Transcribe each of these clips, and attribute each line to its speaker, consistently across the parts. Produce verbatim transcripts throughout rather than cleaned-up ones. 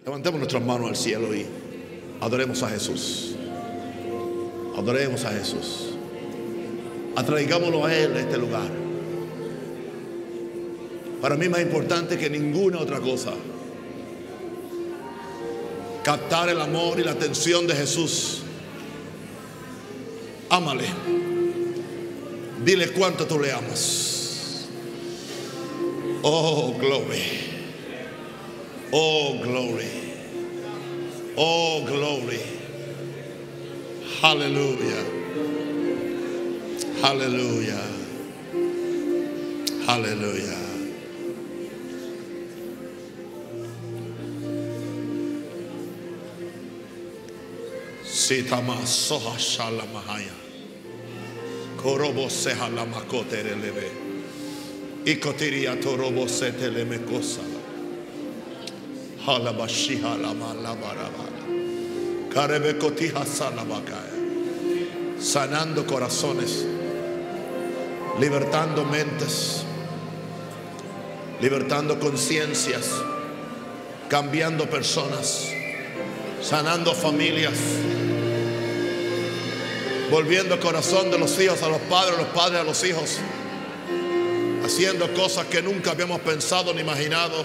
Speaker 1: Levantemos nuestras manos al cielo y adoremos a Jesús. Adoremos a Jesús. Atraigámoslo a Él a este lugar. Para mí más importante que ninguna otra cosa, captar el amor y la atención de Jesús. Ámale. Dile cuánto tú le amas. Oh, glory. Oh, glory. Oh, glory. Aleluya. Aleluya. Aleluya. Sitama soha shalamahaya. Korobo seha lamakote releve. Ikotiria torobo sete lemekosa. Halabashiha lama labarabara. Karebekotija salabakaya. Sanando corazones, libertando mentes, libertando conciencias, cambiando personas, sanando familias, volviendo el corazón de los hijos a los padres, los padres a los hijos, haciendo cosas que nunca habíamos pensado ni imaginado.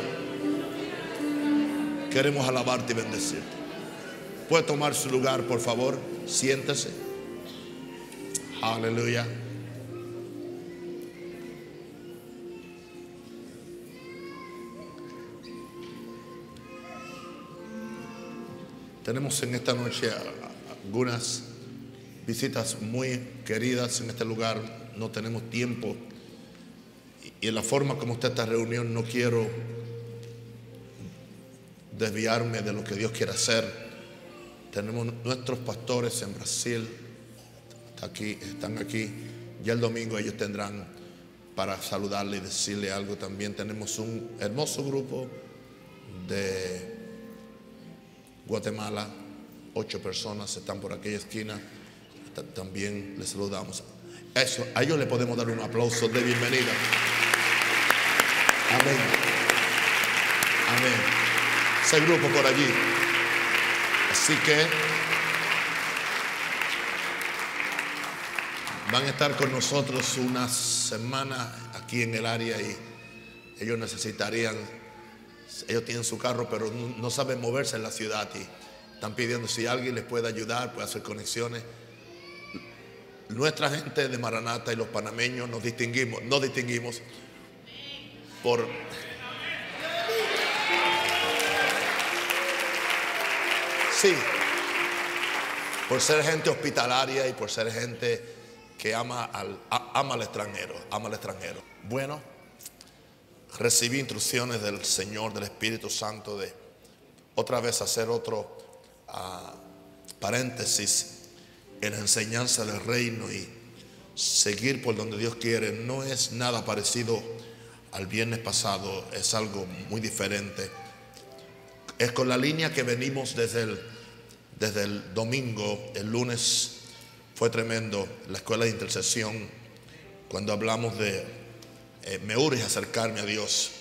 Speaker 1: Queremos alabarte y bendecirte. ¿Puede tomar su lugar, por favor? Siéntese. Aleluya. Tenemos en esta noche algunas visitas muy queridas en este lugar. No tenemos tiempo. Y en la forma como está esta reunión no quiero desviarme de lo que Dios quiere hacer. Tenemos nuestros pastores en Brasil. Aquí, están aquí. Ya el domingo ellos tendrán para saludarle y decirle algo también. Tenemos un hermoso grupo de Guatemala, ocho personas están por aquella esquina. También les saludamos. Eso, a ellos le podemos dar un aplauso de bienvenida. Amén. Amén. Ese grupo por allí. Así que van a estar con nosotros unas semanas aquí en el área y ellos necesitarían, ellos tienen su carro pero no, no saben moverse en la ciudad y están pidiendo si alguien les puede ayudar, puede hacer conexiones. Nuestra gente de Maranata y los panameños nos distinguimos, nos distinguimos por sí, por ser gente hospitalaria y por ser gente que ama al, ama al extranjero, ama al extranjero. Bueno, recibí instrucciones del Señor, del Espíritu Santo, de otra vez hacer otro uh, paréntesis en la enseñanza del reino y seguir por donde Dios quiere. No es nada parecido al viernes pasado, es algo muy diferente. Es con la línea que venimos desde el, desde el domingo. El lunes fue tremendo, la escuela de intercesión, cuando hablamos de eh, me urge acercarme a Dios.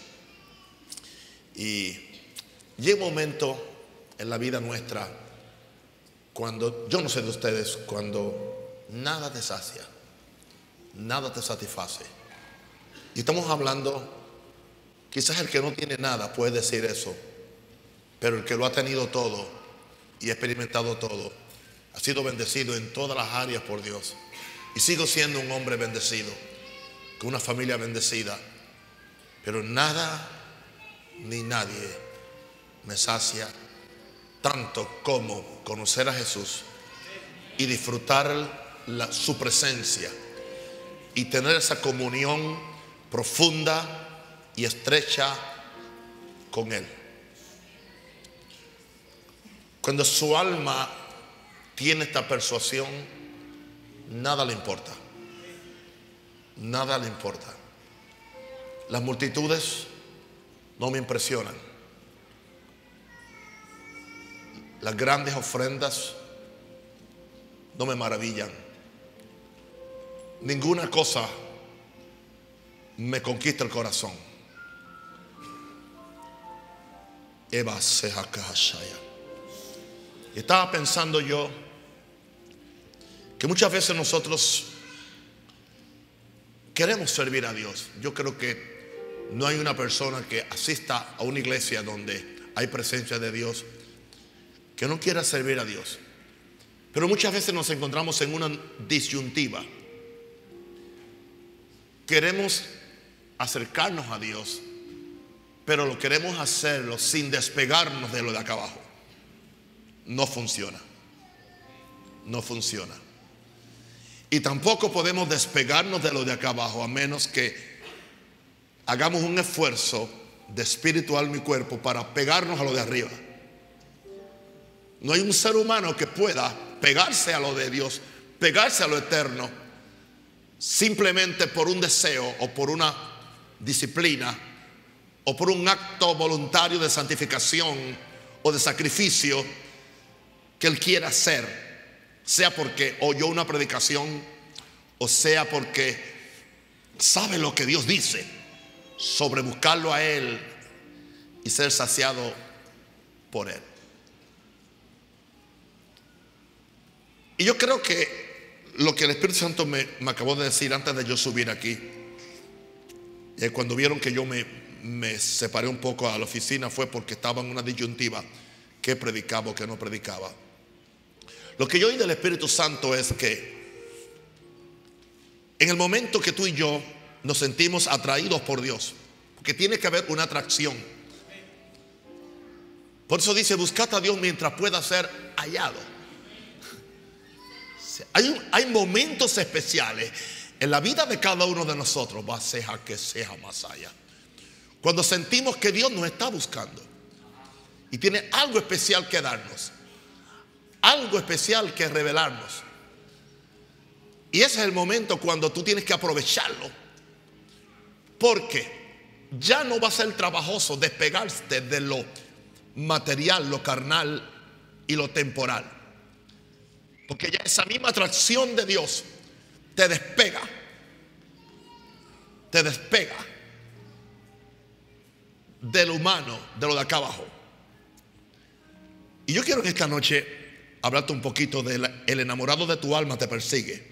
Speaker 1: Y llega un momento en la vida nuestra cuando, yo no sé de ustedes, cuando nada te sacia, nada te satisface. Y estamos hablando, quizás el que no tiene nada puede decir eso, pero el que lo ha tenido todo y ha experimentado todo, ha sido bendecido en todas las áreas por Dios. Y sigo siendo un hombre bendecido, con una familia bendecida, pero nada ni nadie me sacia tanto como conocer a Jesús y disfrutar la, su presencia y tener esa comunión profunda y estrecha con Él. Cuando su alma tiene esta persuasión, nada le importa. Nada le importa. Las multitudes no me impresionan. Las grandes ofrendas no me maravillan. Ninguna cosa me conquista el corazón. Eva Sehakashaya. Y estaba pensando yo que muchas veces nosotros queremos servir a Dios. Yo creo que no hay una persona que asista a una iglesia donde hay presencia de Dios que no quiera servir a Dios. Pero muchas veces nos encontramos en una disyuntiva. Queremos acercarnos a Dios, pero lo queremos hacerlo sin despegarnos de lo de acá abajo. No funciona. No funciona. Y tampoco podemos despegarnos de lo de acá abajo a menos que hagamos un esfuerzo de espíritu, alma y cuerpo para pegarnos a lo de arriba. No hay un ser humano que pueda pegarse a lo de Dios, pegarse a lo eterno, simplemente por un deseo o por una disciplina o por un acto voluntario de santificación o de sacrificio que él quiera hacer, sea porque oyó una predicación o sea porque sabe lo que Dios dice sobre buscarlo a él y ser saciado por él. Y yo creo que lo que el Espíritu Santo me, me acabó de decir antes de yo subir aquí, eh, cuando vieron que yo me, me separé un poco a la oficina, fue porque estaba en una disyuntiva: qué predicaba o qué no predicaba. Lo que yo oí del Espíritu Santo es que en el momento que tú y yo nos sentimos atraídos por Dios, porque tiene que haber una atracción. Por eso dice: buscad a Dios mientras pueda ser hallado. Hay, un, hay momentos especiales en la vida de cada uno de nosotros, va a ser que sea más allá, cuando sentimos que Dios nos está buscando y tiene algo especial que darnos, algo especial que revelarnos. Y ese es el momento cuando tú tienes que aprovecharlo, porque ya no va a ser trabajoso despegarte de lo material, lo carnal y lo temporal, porque ya esa misma atracción de Dios te despega, te despega de lo humano, de lo de acá abajo. Y yo quiero que esta noche hablarte un poquito de la, el enamorado de tu alma te persigue.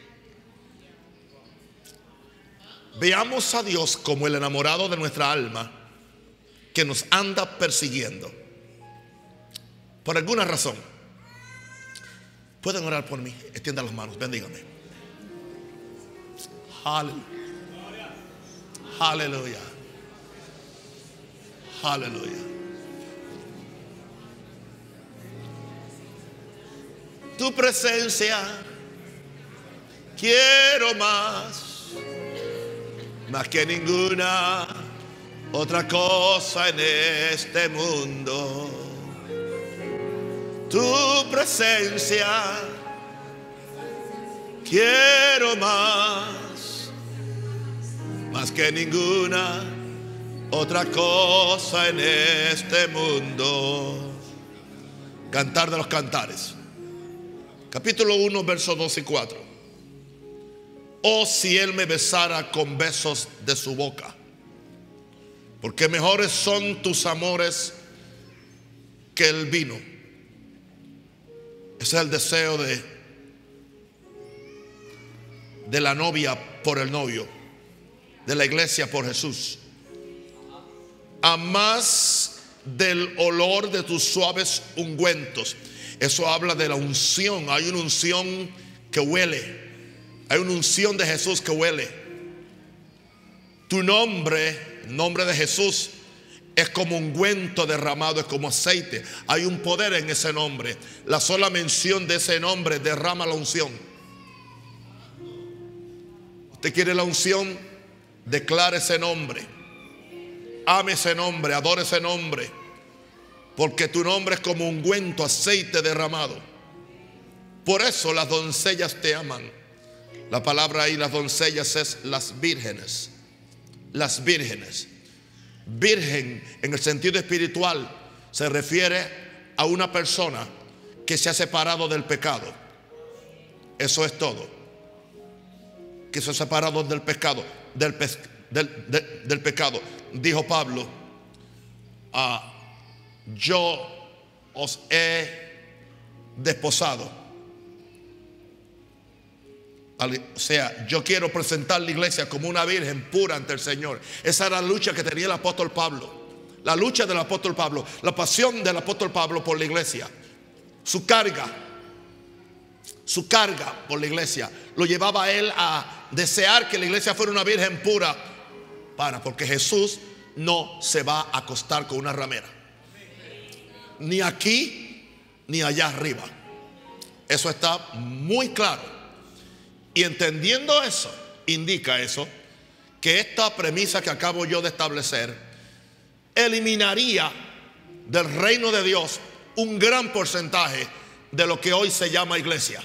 Speaker 1: Veamos a Dios como el enamorado de nuestra alma que nos anda persiguiendo por alguna razón. Pueden orar por mí, extiendan las manos, bendígame. Aleluya. Aleluya. Aleluya. Tu presencia quiero más, más que ninguna otra cosa en este mundo. Tu presencia quiero más, más que ninguna otra cosa en este mundo. Cantar de los Cantares, capítulo uno, versos dos y cuatro. Oh, si él me besara con besos de su boca, porque mejores son tus amores que el vino. Ese es el deseo de, de la novia por el novio, de la iglesia por Jesús. A más del olor de tus suaves ungüentos. Eso habla de la unción. Hay una unción que huele. Hay una unción de Jesús que huele. Tu nombre, el nombre de Jesús, es como ungüento derramado, es como aceite. Hay un poder en ese nombre. La sola mención de ese nombre derrama la unción. ¿Usted quiere la unción? Declare ese nombre. Ame ese nombre, adore ese nombre. Porque tu nombre es como ungüento, aceite derramado. Por eso las doncellas te aman. La palabra ahí, las doncellas, es las vírgenes. Las vírgenes. Virgen en el sentido espiritual se refiere a una persona que se ha separado del pecado. Eso es todo. Que se ha separado del pecado, del, pe del, de, del pecado. Dijo Pablo, ah, yo os he desposado. O sea, yo quiero presentar la iglesia como una virgen pura ante el Señor. Esa era la lucha que tenía el apóstol Pablo. La lucha del apóstol Pablo, la pasión del apóstol Pablo por la iglesia. Su carga, su carga por la iglesia lo llevaba a él a desear que la iglesia fuera una virgen pura. Para, porque Jesús no se va a acostar con una ramera. Ni aquí, ni allá arriba. Eso está muy claro. Y entendiendo eso, indica eso, que esta premisa que acabo yo de establecer eliminaría del reino de Dios un gran porcentaje de lo que hoy se llama iglesia.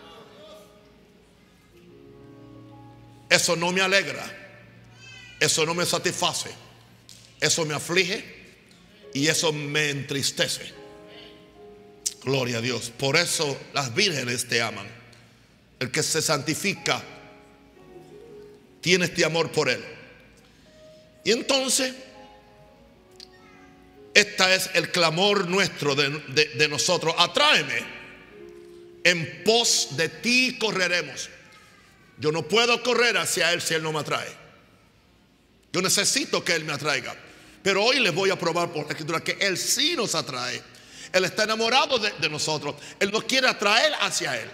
Speaker 1: Eso no me alegra, eso no me satisface, eso me aflige y eso me entristece. Gloria a Dios. Por eso las vírgenes te aman. El que se santifica tiene este amor por él. Y entonces este es el clamor nuestro de, de, de nosotros. Atráeme, en pos de ti correremos. Yo no puedo correr hacia él si él no me atrae. Yo necesito que él me atraiga. Pero hoy les voy a probar por la escritura que él sí nos atrae. Él está enamorado de, de nosotros. Él nos quiere atraer hacia él.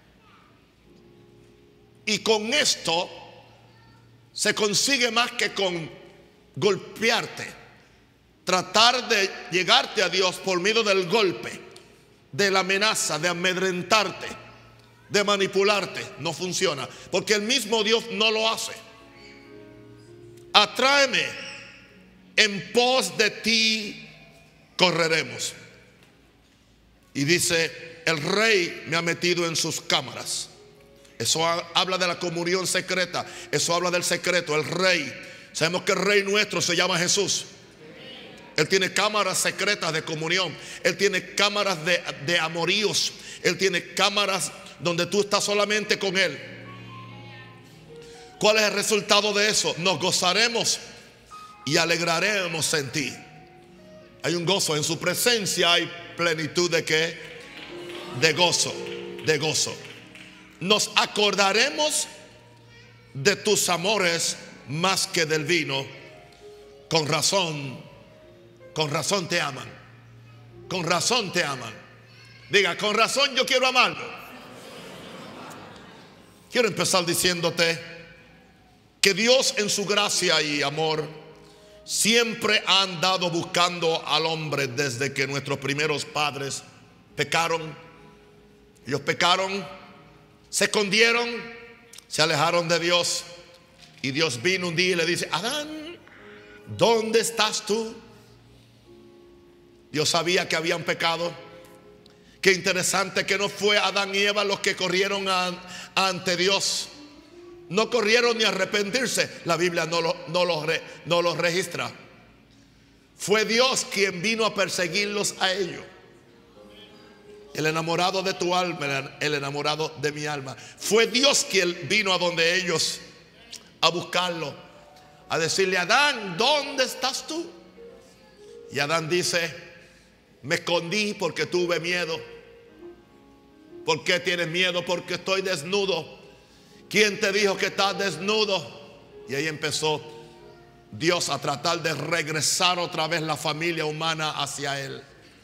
Speaker 1: Y con esto se consigue más que con golpearte. Tratar de llegarte a Dios por medio del golpe, de la amenaza, de amedrentarte, de manipularte. No funciona, porque el mismo Dios no lo hace. Atráeme, en pos de ti correremos. Y dice, el rey me ha metido en sus cámaras. Eso habla de la comunión secreta. Eso habla del secreto, el rey. Sabemos que el rey nuestro se llama Jesús. Él tiene cámaras secretas de comunión. Él tiene cámaras de, de amoríos. Él tiene cámaras donde tú estás solamente con él. ¿Cuál es el resultado de eso? Nos gozaremos y alegraremos en ti. Hay un gozo. En su presencia hay plenitud de ¿qué? De gozo. De gozo. Nos acordaremos de tus amores más que del vino. Con razón, con razón te aman. Con razón te aman. Diga, con razón yo quiero amarlo. Quiero empezar diciéndote que Dios en su gracia y amor siempre ha andado buscando al hombre desde que nuestros primeros padres pecaron. Ellos pecaron, se escondieron, se alejaron de Dios. Y Dios vino un día y le dice, Adán, ¿dónde estás tú? Dios sabía que habían pecado. Qué interesante que no fue Adán y Eva los que corrieron a, ante Dios. No corrieron ni a arrepentirse. La Biblia no lo, no, lo re, no lo registra. Fue Dios quien vino a perseguirlos a ellos. El enamorado de tu alma, el enamorado de mi alma. Fue Dios quien vino a donde ellos a buscarlo, a decirle, Adán, ¿dónde estás tú? Y Adán dice, me escondí porque tuve miedo. ¿Por qué tienes miedo? Porque estoy desnudo. ¿Quién te dijo que estás desnudo? Y ahí empezó Dios a tratar de regresar otra vez la familia humana hacia él.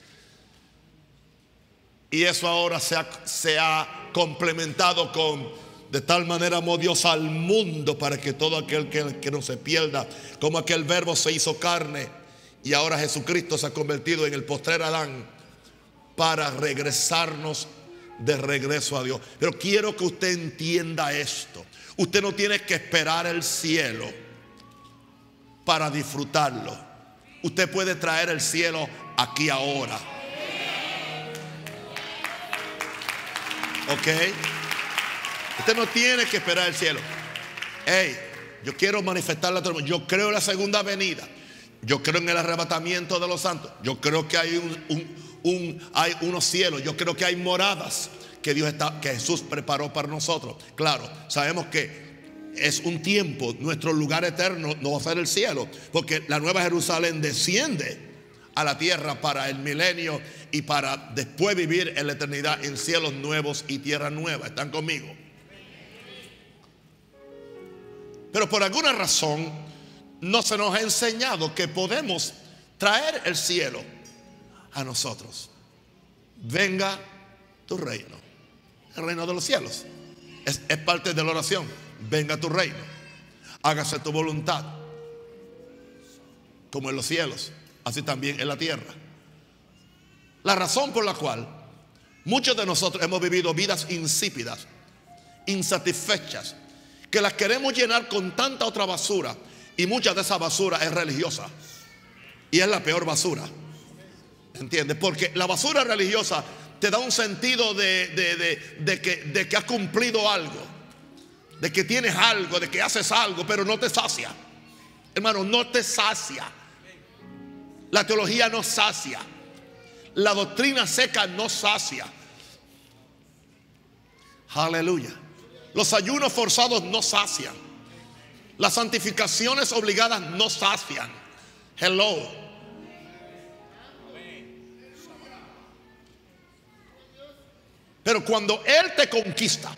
Speaker 1: Y eso ahora se ha, se ha complementado con, de tal manera amó Dios al mundo para que todo aquel que, que no se pierda, como aquel verbo se hizo carne y ahora Jesucristo se ha convertido en el postrer Adán para regresarnos de regreso a Dios. Pero quiero que usted entienda esto. Usted no tiene que esperar el cielo para disfrutarlo. Usted puede traer el cielo aquí ahora. Ok. Usted no tiene que esperar el cielo. Hey, yo quiero manifestarle a todo el mundo. Yo creo en la segunda venida. Yo creo en el arrebatamiento de los santos. Yo creo que hay un, un, un hay unos cielos. Yo creo que hay moradas que Dios está, que Jesús preparó para nosotros. Claro, sabemos que es un tiempo. Nuestro lugar eterno no va a ser el cielo, porque la nueva Jerusalén desciende a la tierra para el milenio y para después vivir en la eternidad en cielos nuevos y tierra nueva. ¿Están conmigo? Pero por alguna razón no se nos ha enseñado que podemos traer el cielo a nosotros. Venga tu reino. El reino de los cielos es, es parte de la oración. Venga tu reino, hágase tu voluntad, como en los cielos, así también en la tierra. La razón por la cual muchos de nosotros hemos vivido vidas insípidas, insatisfechas, que las queremos llenar con tanta otra basura, y mucha de esa basura es religiosa, y es la peor basura. ¿Entiendes? Porque la basura religiosa te da un sentido de, de, de, de, que, de que has cumplido algo, de que tienes algo, de que haces algo, pero no te sacia. Hermano, no te sacia. La teología no sacia. La doctrina seca no sacia. Aleluya. Los ayunos forzados no sacian. Las santificaciones obligadas no sacian. Hello. Pero cuando Él te conquista,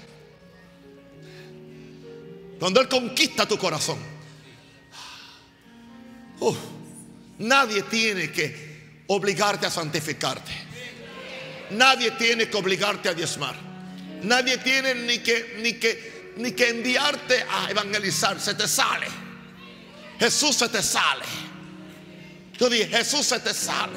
Speaker 1: cuando Él conquista tu corazón, uh, nadie tiene que obligarte a santificarte. Nadie tiene que obligarte a diezmar. Nadie tiene ni que, ni que, ni que enviarte a evangelizar. Se te sale. Jesús se te sale. Yo dije, Jesús se te sale.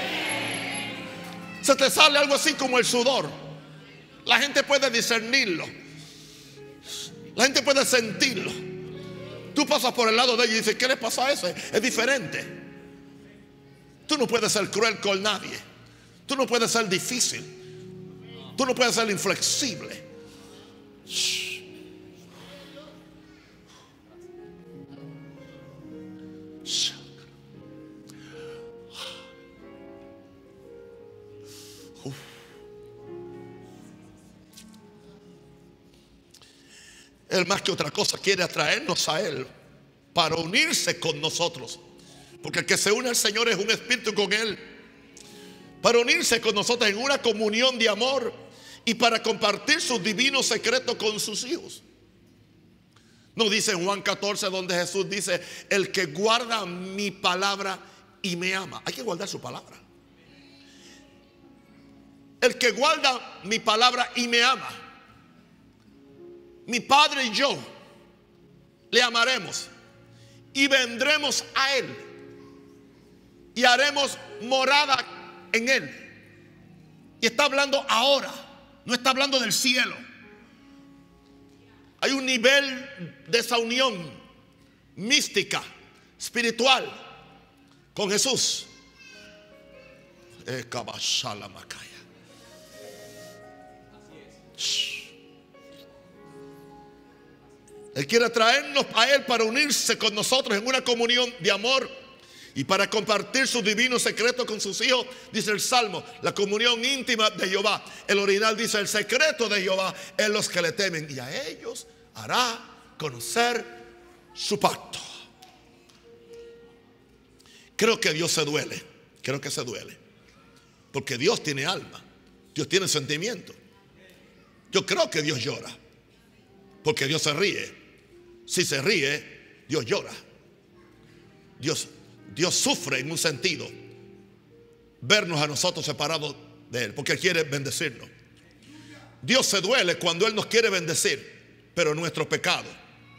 Speaker 1: Se te sale algo así como el sudor. La gente puede discernirlo. La gente puede sentirlo. Tú pasas por el lado de ellos y dices, ¿qué le pasa a ese? Es diferente. Tú no puedes ser cruel con nadie. Tú no puedes ser difícil. Tú no puedes ser inflexible. Shh. Shh. Uf. Él más que otra cosa quiere atraernos a Él para unirse con nosotros. Porque el que se une al Señor es un espíritu con Él. Para unirse con nosotros en una comunión de amor y para compartir sus divinos secretos con sus hijos. No dice en Juan catorce donde Jesús dice, el que guarda mi palabra y me ama. Hay que guardar su palabra. El que guarda mi palabra y me ama. Mi Padre y yo le amaremos y vendremos a Él y haremos morada en Él. Y está hablando ahora, no está hablando del cielo. Hay un nivel de esa unión mística, espiritual con Jesús. Él quiere traernos a Él para unirse con nosotros en una comunión de amor y para compartir sus divinos secretos con sus hijos. Dice el Salmo, la comunión íntima de Jehová. El original dice, el secreto de Jehová es los que le temen, y a ellos hará conocer su pacto. Creo que Dios se duele. Creo que se duele. Porque Dios tiene alma. Dios tiene sentimiento. Yo creo que Dios llora. Porque Dios se ríe. Si se ríe, Dios llora. Dios, Dios sufre en un sentido vernos a nosotros separados de Él, porque Él quiere bendecirnos. Dios se duele cuando Él nos quiere bendecir, pero nuestro pecado,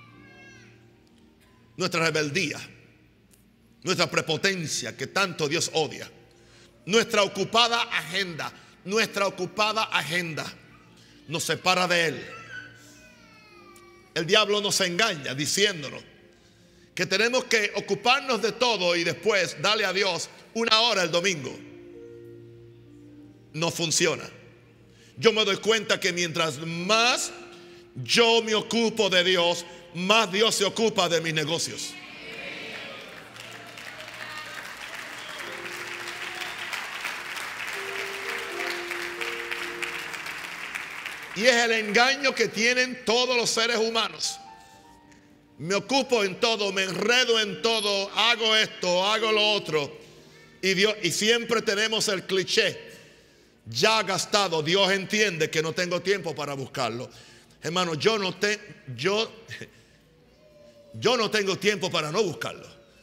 Speaker 1: nuestra rebeldía, nuestra prepotencia que tanto Dios odia, nuestra ocupada agenda, nuestra ocupada agenda nos separa de Él. El diablo nos engaña diciéndonos que tenemos que ocuparnos de todo y después darle a Dios una hora el domingo. No funciona. Yo me doy cuenta que mientras más yo me ocupo de Dios, más Dios se ocupa de mis negocios. Y es el engaño que tienen todos los seres humanos. Me ocupo en todo, me enredo en todo, hago esto, hago lo otro. Y, Dios, y siempre tenemos el cliché ya gastado. Dios entiende que no tengo tiempo para buscarlo. Hermano, yo no, te, yo, yo no tengo tiempo para no buscarlo.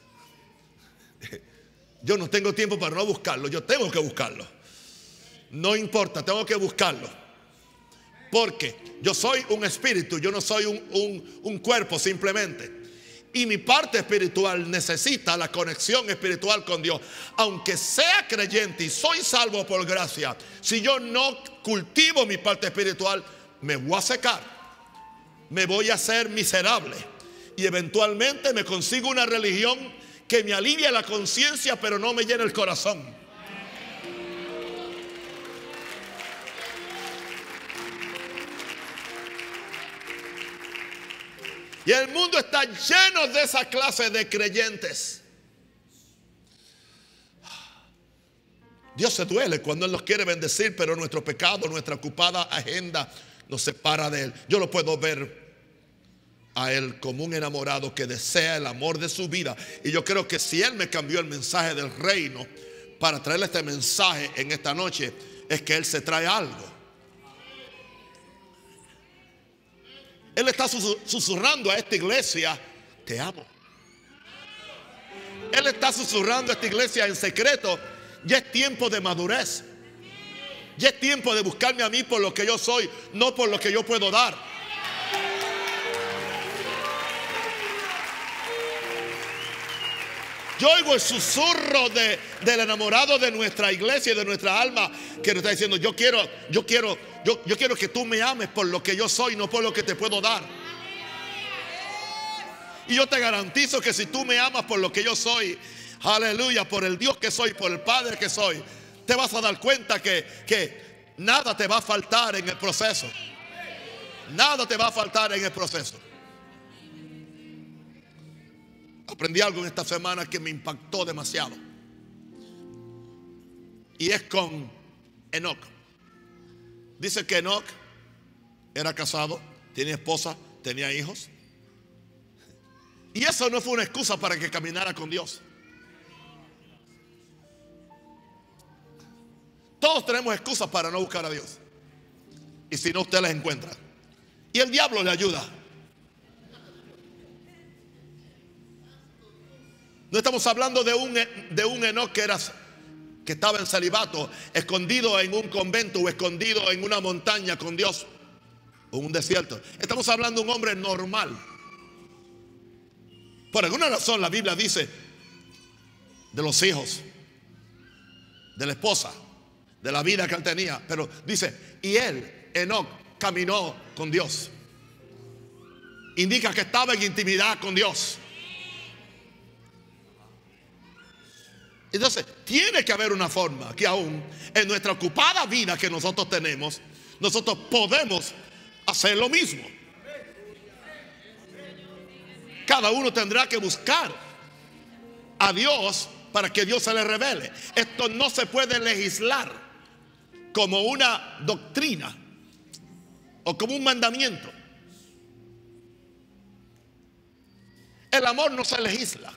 Speaker 1: Yo no tengo tiempo para no buscarlo. Yo tengo que buscarlo. No importa, tengo que buscarlo. Porque yo soy un espíritu, yo no soy un, un, un cuerpo simplemente. Y mi parte espiritual necesita la conexión espiritual con Dios. Aunque sea creyente y soy salvo por gracia, si yo no cultivo mi parte espiritual, me voy a secar, me voy a hacer miserable. Y eventualmente me consigo una religión que me alivia la conciencia, pero no me llena el corazón. Y el mundo está lleno de esa clase de creyentes. Dios se duele cuando Él nos quiere bendecir, pero nuestro pecado, nuestra ocupada agenda nos separa de Él. Yo lo puedo ver a Él como un enamorado que desea el amor de su vida. Y yo creo que si Él me cambió el mensaje del reino para traerle este mensaje en esta noche, es que Él se trae algo. Él está susurrando a esta iglesia: te amo. Él está susurrando a esta iglesia en secreto: ya es tiempo de madurez. Ya es tiempo de buscarme a mí por lo que yo soy, no por lo que yo puedo dar. Yo oigo el susurro de, del enamorado de nuestra iglesia y de nuestra alma, que nos está diciendo: yo quiero, yo quiero, yo, yo quiero que tú me ames por lo que yo soy, no por lo que te puedo dar. Y yo te garantizo que si tú me amas por lo que yo soy, aleluya, por el Dios que soy, por el Padre que soy, te vas a dar cuenta que, que nada te va a faltar en el proceso. Nada te va a faltar en el proceso. Aprendí algo en esta semana que me impactó demasiado. Y es con Enoc. Dice que Enoc era casado, tenía esposa, tenía hijos. Y eso no fue una excusa para que caminara con Dios. Todos tenemos excusas para no buscar a Dios. Y si no, usted las encuentra. Y el diablo le ayuda. No estamos hablando de un, de un Enoc que, era, que estaba en celibato, escondido en un convento o escondido en una montaña con Dios o en un desierto. Estamos hablando de un hombre normal. Por alguna razón la Biblia dice de los hijos, de la esposa, de la vida que él tenía. Pero dice: y él, Enoc, caminó con Dios. Indica que estaba en intimidad con Dios. Entonces tiene que haber una forma que aún en nuestra ocupada vida que nosotros tenemos, nosotros podemos hacer lo mismo. Cada uno tendrá que buscar a Dios para que Dios se le revele. Esto no se puede legislar como una doctrina o como un mandamiento. El amor no se legisla.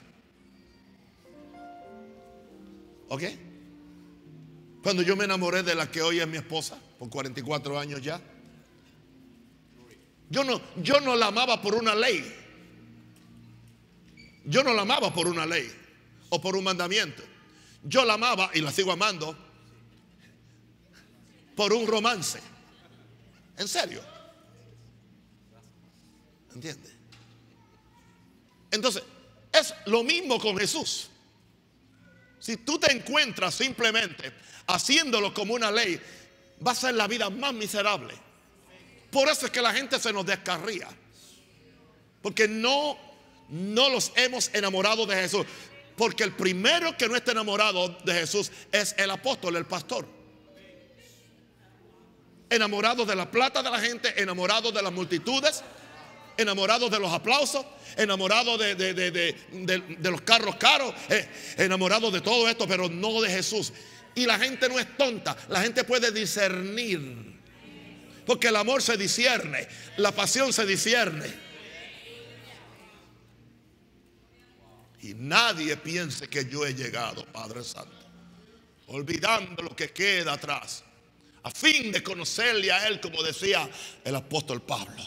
Speaker 1: ¿Ok? Cuando yo me enamoré de la que hoy es mi esposa, por cuarenta y cuatro años ya, yo no, yo no la amaba por una ley. Yo no la amaba por una ley o por un mandamiento. Yo la amaba, y la sigo amando, por un romance. En serio. ¿Entiendes? Entonces, es lo mismo con Jesús. Si tú te encuentras simplemente haciéndolo como una ley, va a ser la vida más miserable. Por eso es que la gente se nos descarría, porque no, no los hemos enamorado de Jesús. Porque el primero que no está enamorado de Jesús es el apóstol, el pastor. Enamorado de la plata de la gente, enamorado de las multitudes, enamorado de los aplausos, enamorado de, de, de, de, de, de los carros caros, eh, enamorado de todo esto, pero no de Jesús. Y la gente no es tonta, la gente puede discernir, porque el amor se discierne, la pasión se discierne. Y nadie piense que yo he llegado, Padre Santo. olvidando lo que queda atrás, a fin de conocerle a Él, como decía el apóstol Pablo.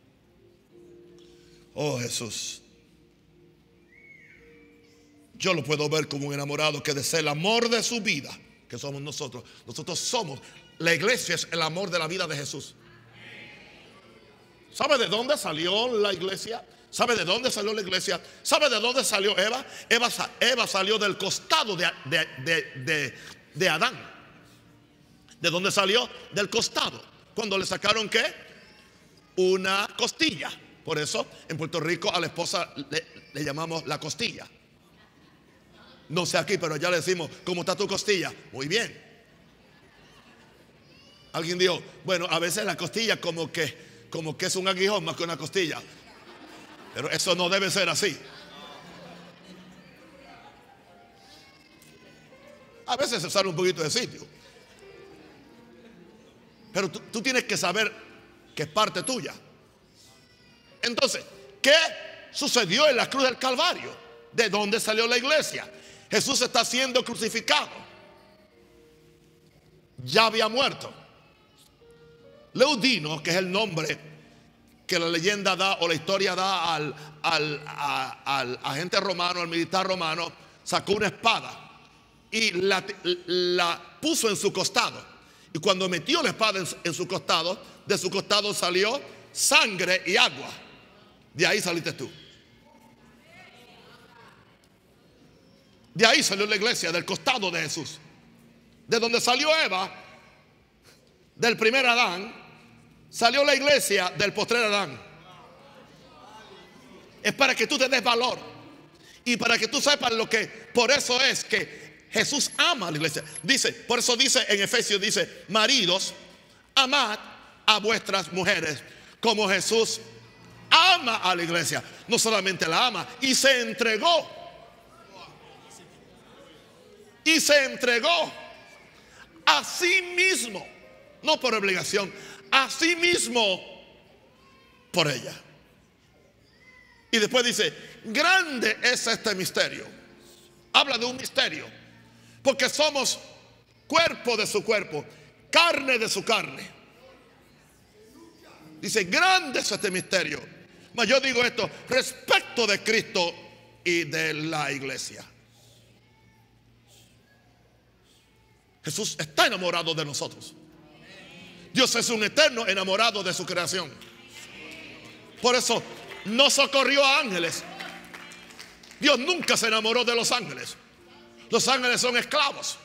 Speaker 1: Oh Jesús, yo lo puedo ver como un enamorado que desea el amor de su vida, que somos nosotros. Nosotros somos, la iglesia es el amor de la vida de Jesús. ¿Sabe de dónde salió la iglesia? ¿Sabe de dónde salió la iglesia? ¿Sabe de dónde salió Eva? Eva, Eva salió del costado de, de, de, de, de Adán. ¿De dónde salió? Del costado. Cuando le sacaron ¿qué? Una costilla. Por eso en Puerto Rico a la esposa le, le llamamos la costilla. No sé aquí, pero ya le decimos, ¿cómo está tu costilla? Muy bien. Alguien dijo, bueno, a veces la costilla como que, como que es un aguijón más que una costilla. Pero eso no debe ser así. A veces se sale un poquito de sitio. Pero tú, tú tienes que saber que es parte tuya. Entonces, ¿qué sucedió en la cruz del Calvario? ¿De dónde salió la iglesia? Jesús está siendo crucificado. Ya había muerto. Leudino, que es el nombre que la leyenda da o la historia da al, al, a, al agente romano, al militar romano, sacó una espada y la, la puso en su costado. Y cuando metió la espada en, en su costado, de su costado salió sangre y agua. De ahí saliste tú. De ahí salió la iglesia, del costado de Jesús. De donde salió Eva, del primer Adán, salió la iglesia del postrer Adán. Es para que tú te des valor y para que tú sepas lo que, por eso es que Jesús ama a la iglesia. Dice, por eso dice en Efesios, dice, maridos, amad a vuestras mujeres como Jesús ama a la iglesia. No solamente la ama, y se entregó. Y se entregó a sí mismo, no por obligación, a sí mismo por ella. Y después dice, grande es este misterio. Habla de un misterio, porque somos cuerpo de su cuerpo, carne de su carne. Dice, grande es este misterio. Mas yo digo esto respecto de Cristo y de la iglesia. Jesús está enamorado de nosotros. Dios es un eterno enamorado de su creación. Por eso no socorrió a ángeles. Dios nunca se enamoró de los ángeles. Los ángeles son esclavos.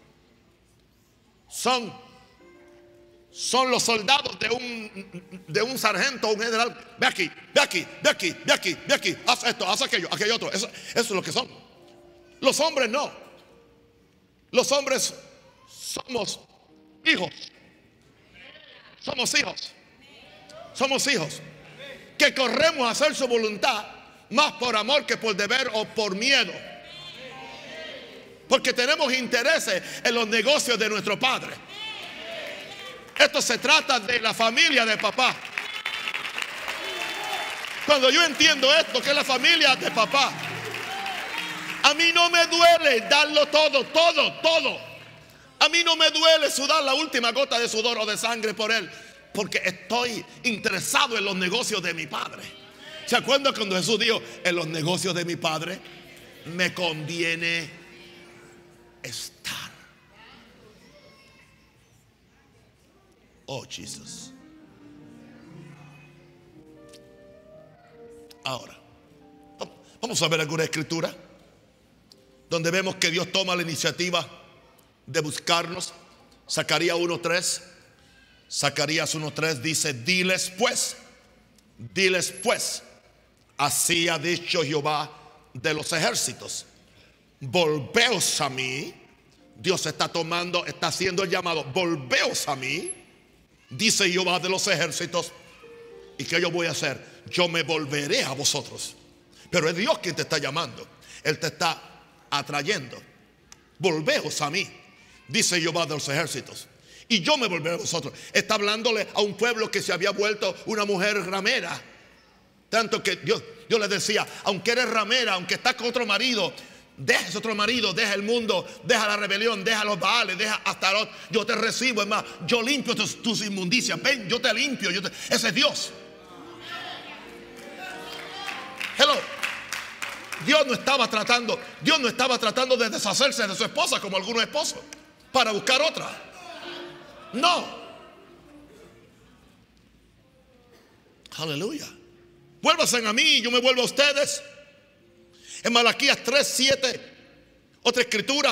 Speaker 1: Son, son los soldados de un, de un sargento o un general. Ve aquí, ve aquí, ve aquí, ve aquí, ve aquí. Haz esto, haz aquello, aquello otro. Eso, eso es lo que son. Los hombres no. Los hombres somos hijos. Somos hijos. Somos hijos que corremos a hacer su voluntad más por amor que por deber o por miedo. Porque tenemos intereses en los negocios de nuestro padre. Esto se trata de la familia de papá. Cuando yo entiendo esto, que es la familia de papá, a mí no me duele darlo todo, todo, todo. A mí no me duele sudar la última gota de sudor o de sangre por él, porque estoy interesado en los negocios de mi padre. ¿Se acuerdan cuando Jesús dijo, en los negocios de mi padre me conviene estar? Oh, Jesús. Ahora, vamos a ver alguna escritura donde vemos que Dios toma la iniciativa de buscarnos. Zacarías uno tres. Zacarías uno tres dice, diles pues, diles pues, así ha dicho Jehová de los ejércitos, volveos a mí. Dios está tomando, está haciendo el llamado, volveos a mí, dice Jehová de los ejércitos. ¿Y qué yo voy a hacer? Yo me volveré a vosotros. Pero es Dios quien te está llamando. Él te está atrayendo. Volveos a mí, dice Jehová de los ejércitos, y yo me volveré a vosotros. Está hablándole a un pueblo que se había vuelto una mujer ramera. Tanto que Dios, Dios les decía, aunque eres ramera, aunque estás con otro marido, Deja ese otro marido, deja el mundo, deja la rebelión, deja los baales, deja hasta los... Yo te recibo, es más, yo limpio tus, tus inmundicias. Ven, yo te limpio, yo te, ese es Dios. Hello. Dios no estaba tratando, Dios no estaba tratando de deshacerse de su esposa como algunos esposos para buscar otra. No. Aleluya. Vuélvanse a mí y yo me vuelvo a ustedes. En Malaquías tres, siete, otra escritura,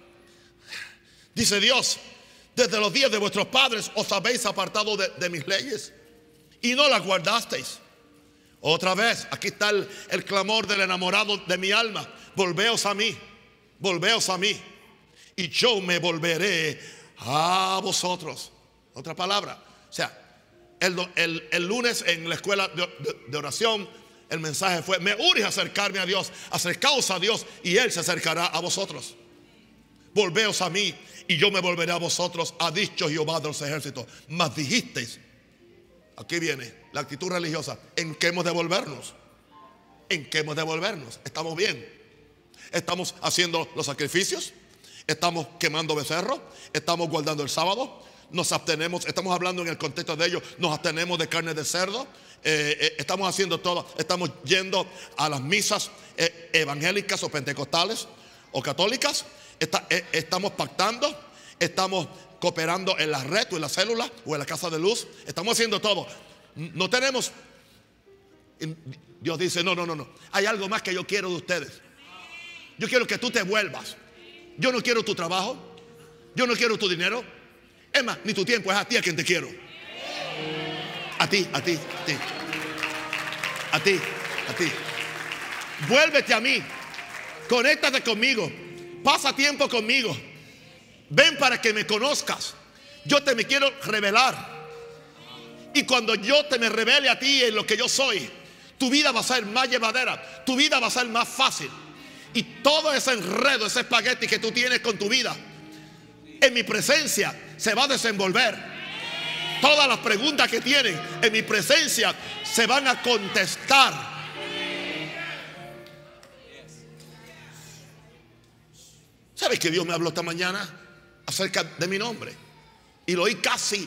Speaker 1: dice Dios: desde los días de vuestros padres os habéis apartado de, de mis leyes y no las guardasteis. Otra vez, aquí está el, el clamor del enamorado de mi alma: volveos a mí, volveos a mí, y yo me volveré a vosotros. Otra palabra. O sea, el, el, el lunes en la escuela de, de, de oración, el mensaje fue: me urge acercarme a Dios, acercaos a Dios y Él se acercará a vosotros. Volveos a mí y yo me volveré a vosotros, ha dicho Jehová de los ejércitos. Mas dijisteis, aquí viene la actitud religiosa: ¿en qué hemos de volvernos? ¿En qué hemos de volvernos? ¿Estamos bien? ¿Estamos haciendo los sacrificios? ¿Estamos quemando becerros? ¿Estamos guardando el sábado? ¿Nos abstenemos? Estamos hablando en el contexto de ello. ¿Nos abstenemos de carne de cerdo? Eh, eh, estamos haciendo todo. Estamos yendo a las misas eh, evangélicas o pentecostales o católicas. Está, eh, estamos pactando. Estamos cooperando en la red o en la célula o en la casa de luz. Estamos haciendo todo. No tenemos. Dios dice: no, no, no, no. Hay algo más que yo quiero de ustedes. Yo quiero que tú te vuelvas. Yo no quiero tu trabajo. Yo no quiero tu dinero. Es más, ni tu tiempo. Es a ti a quien te quiero. A ti, a ti, a ti. A ti, a ti. Vuélvete a mí. Conéctate conmigo. Pasa tiempo conmigo. Ven para que me conozcas. Yo te me quiero revelar. Y cuando yo te me revele a ti en lo que yo soy, tu vida va a ser más llevadera. Tu vida va a ser más fácil. Y todo ese enredo, ese espagueti que tú tienes con tu vida, en mi presencia se va a desenvolver. Todas las preguntas que tienen en mi presencia se van a contestar. ¿Sabes que Dios me habló esta mañana acerca de mi nombre? Y lo oí casi,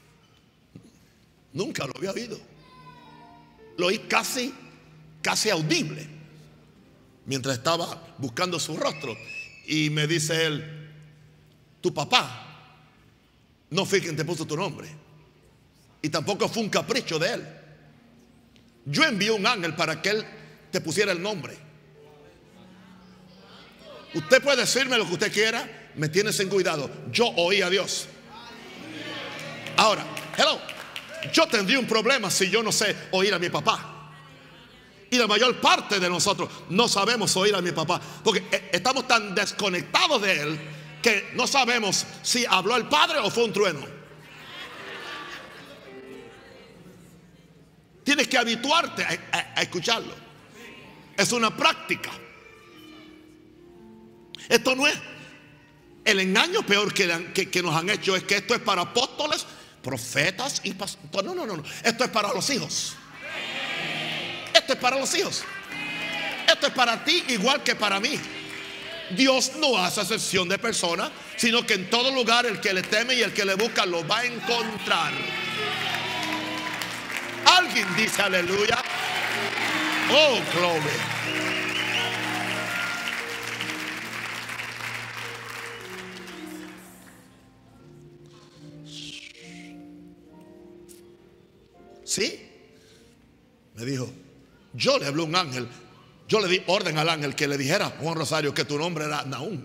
Speaker 1: nunca lo había oído. Lo oí casi, casi audible mientras estaba buscando su rostro. Y me dice él: tu papá no fue quien te puso tu nombre, y tampoco fue un capricho de él. Yo envié un ángel para que él te pusiera el nombre. Usted puede decirme lo que usted quiera, me tiene sin cuidado. Yo oí a Dios. Ahora, hello, yo tendría un problema si yo no sé oír a mi papá. Y la mayor parte de nosotros no sabemos oír a mi papá, porque estamos tan desconectados de él que no sabemos si habló el padre o fue un trueno. Tienes que habituarte a, a, a escucharlo. Es una práctica. Esto no es el engaño peor que, que, que nos han hecho. Es que esto es para apóstoles, profetas y pastores. No, no, no, no. Esto es para los hijos. Esto es para los hijos. Esto es para ti igual que para mí. Dios no hace excepción de personas, sino que en todo lugar el que le teme y el que le busca lo va a encontrar. Alguien dice aleluya. Oh, gloria. Sí, me dijo, yo le hablé a un ángel. Yo le di orden al ángel que le dijera: Juan Rosario, que tu nombre era Nahum.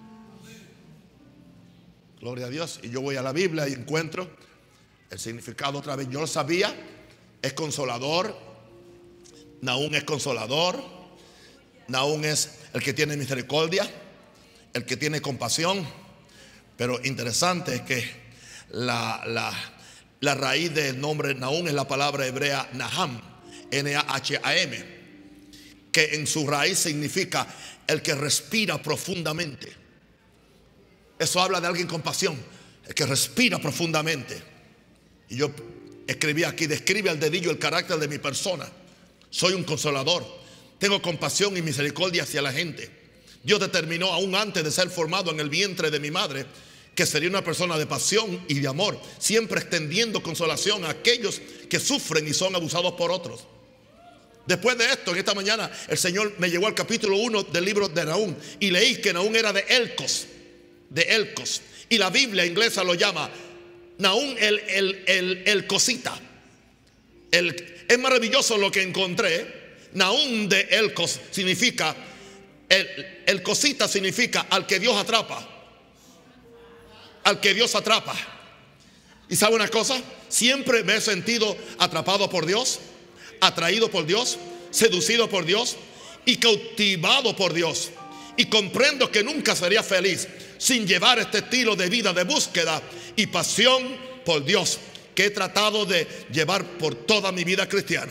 Speaker 1: Gloria a Dios. Y yo voy a la Biblia y encuentro el significado otra vez. Yo lo sabía. Es consolador. Nahum es consolador. Nahum es el que tiene misericordia, el que tiene compasión. Pero interesante es que la, la, la raíz del nombre Nahum es la palabra hebrea Naham, N A H A M, que en su raíz significa el que respira profundamente. Eso habla de alguien con pasión, el que respira profundamente. Y yo escribí aquí: describe al dedillo el carácter de mi persona. Soy un consolador, tengo compasión y misericordia hacia la gente. Dios determinó aún antes de ser formado en el vientre de mi madre que sería una persona de pasión y de amor, siempre extendiendo consolación a aquellos que sufren y son abusados por otros. Después de esto, en esta mañana, el Señor me llevó al capítulo uno del libro de Nahum y leí que Nahum era de Elcos, de Elcos. Y la Biblia inglesa lo llama Nahum el, el, el, el cosita. El, es maravilloso lo que encontré. Nahum de Elcos significa, el, el cosita significa al que Dios atrapa. Al que Dios atrapa. ¿Y sabe una cosa? Siempre me he sentido atrapado por Dios, atraído por Dios, seducido por Dios y cautivado por Dios. Y comprendo que nunca sería feliz sin llevar este estilo de vida de búsqueda y pasión por Dios que he tratado de llevar por toda mi vida cristiana.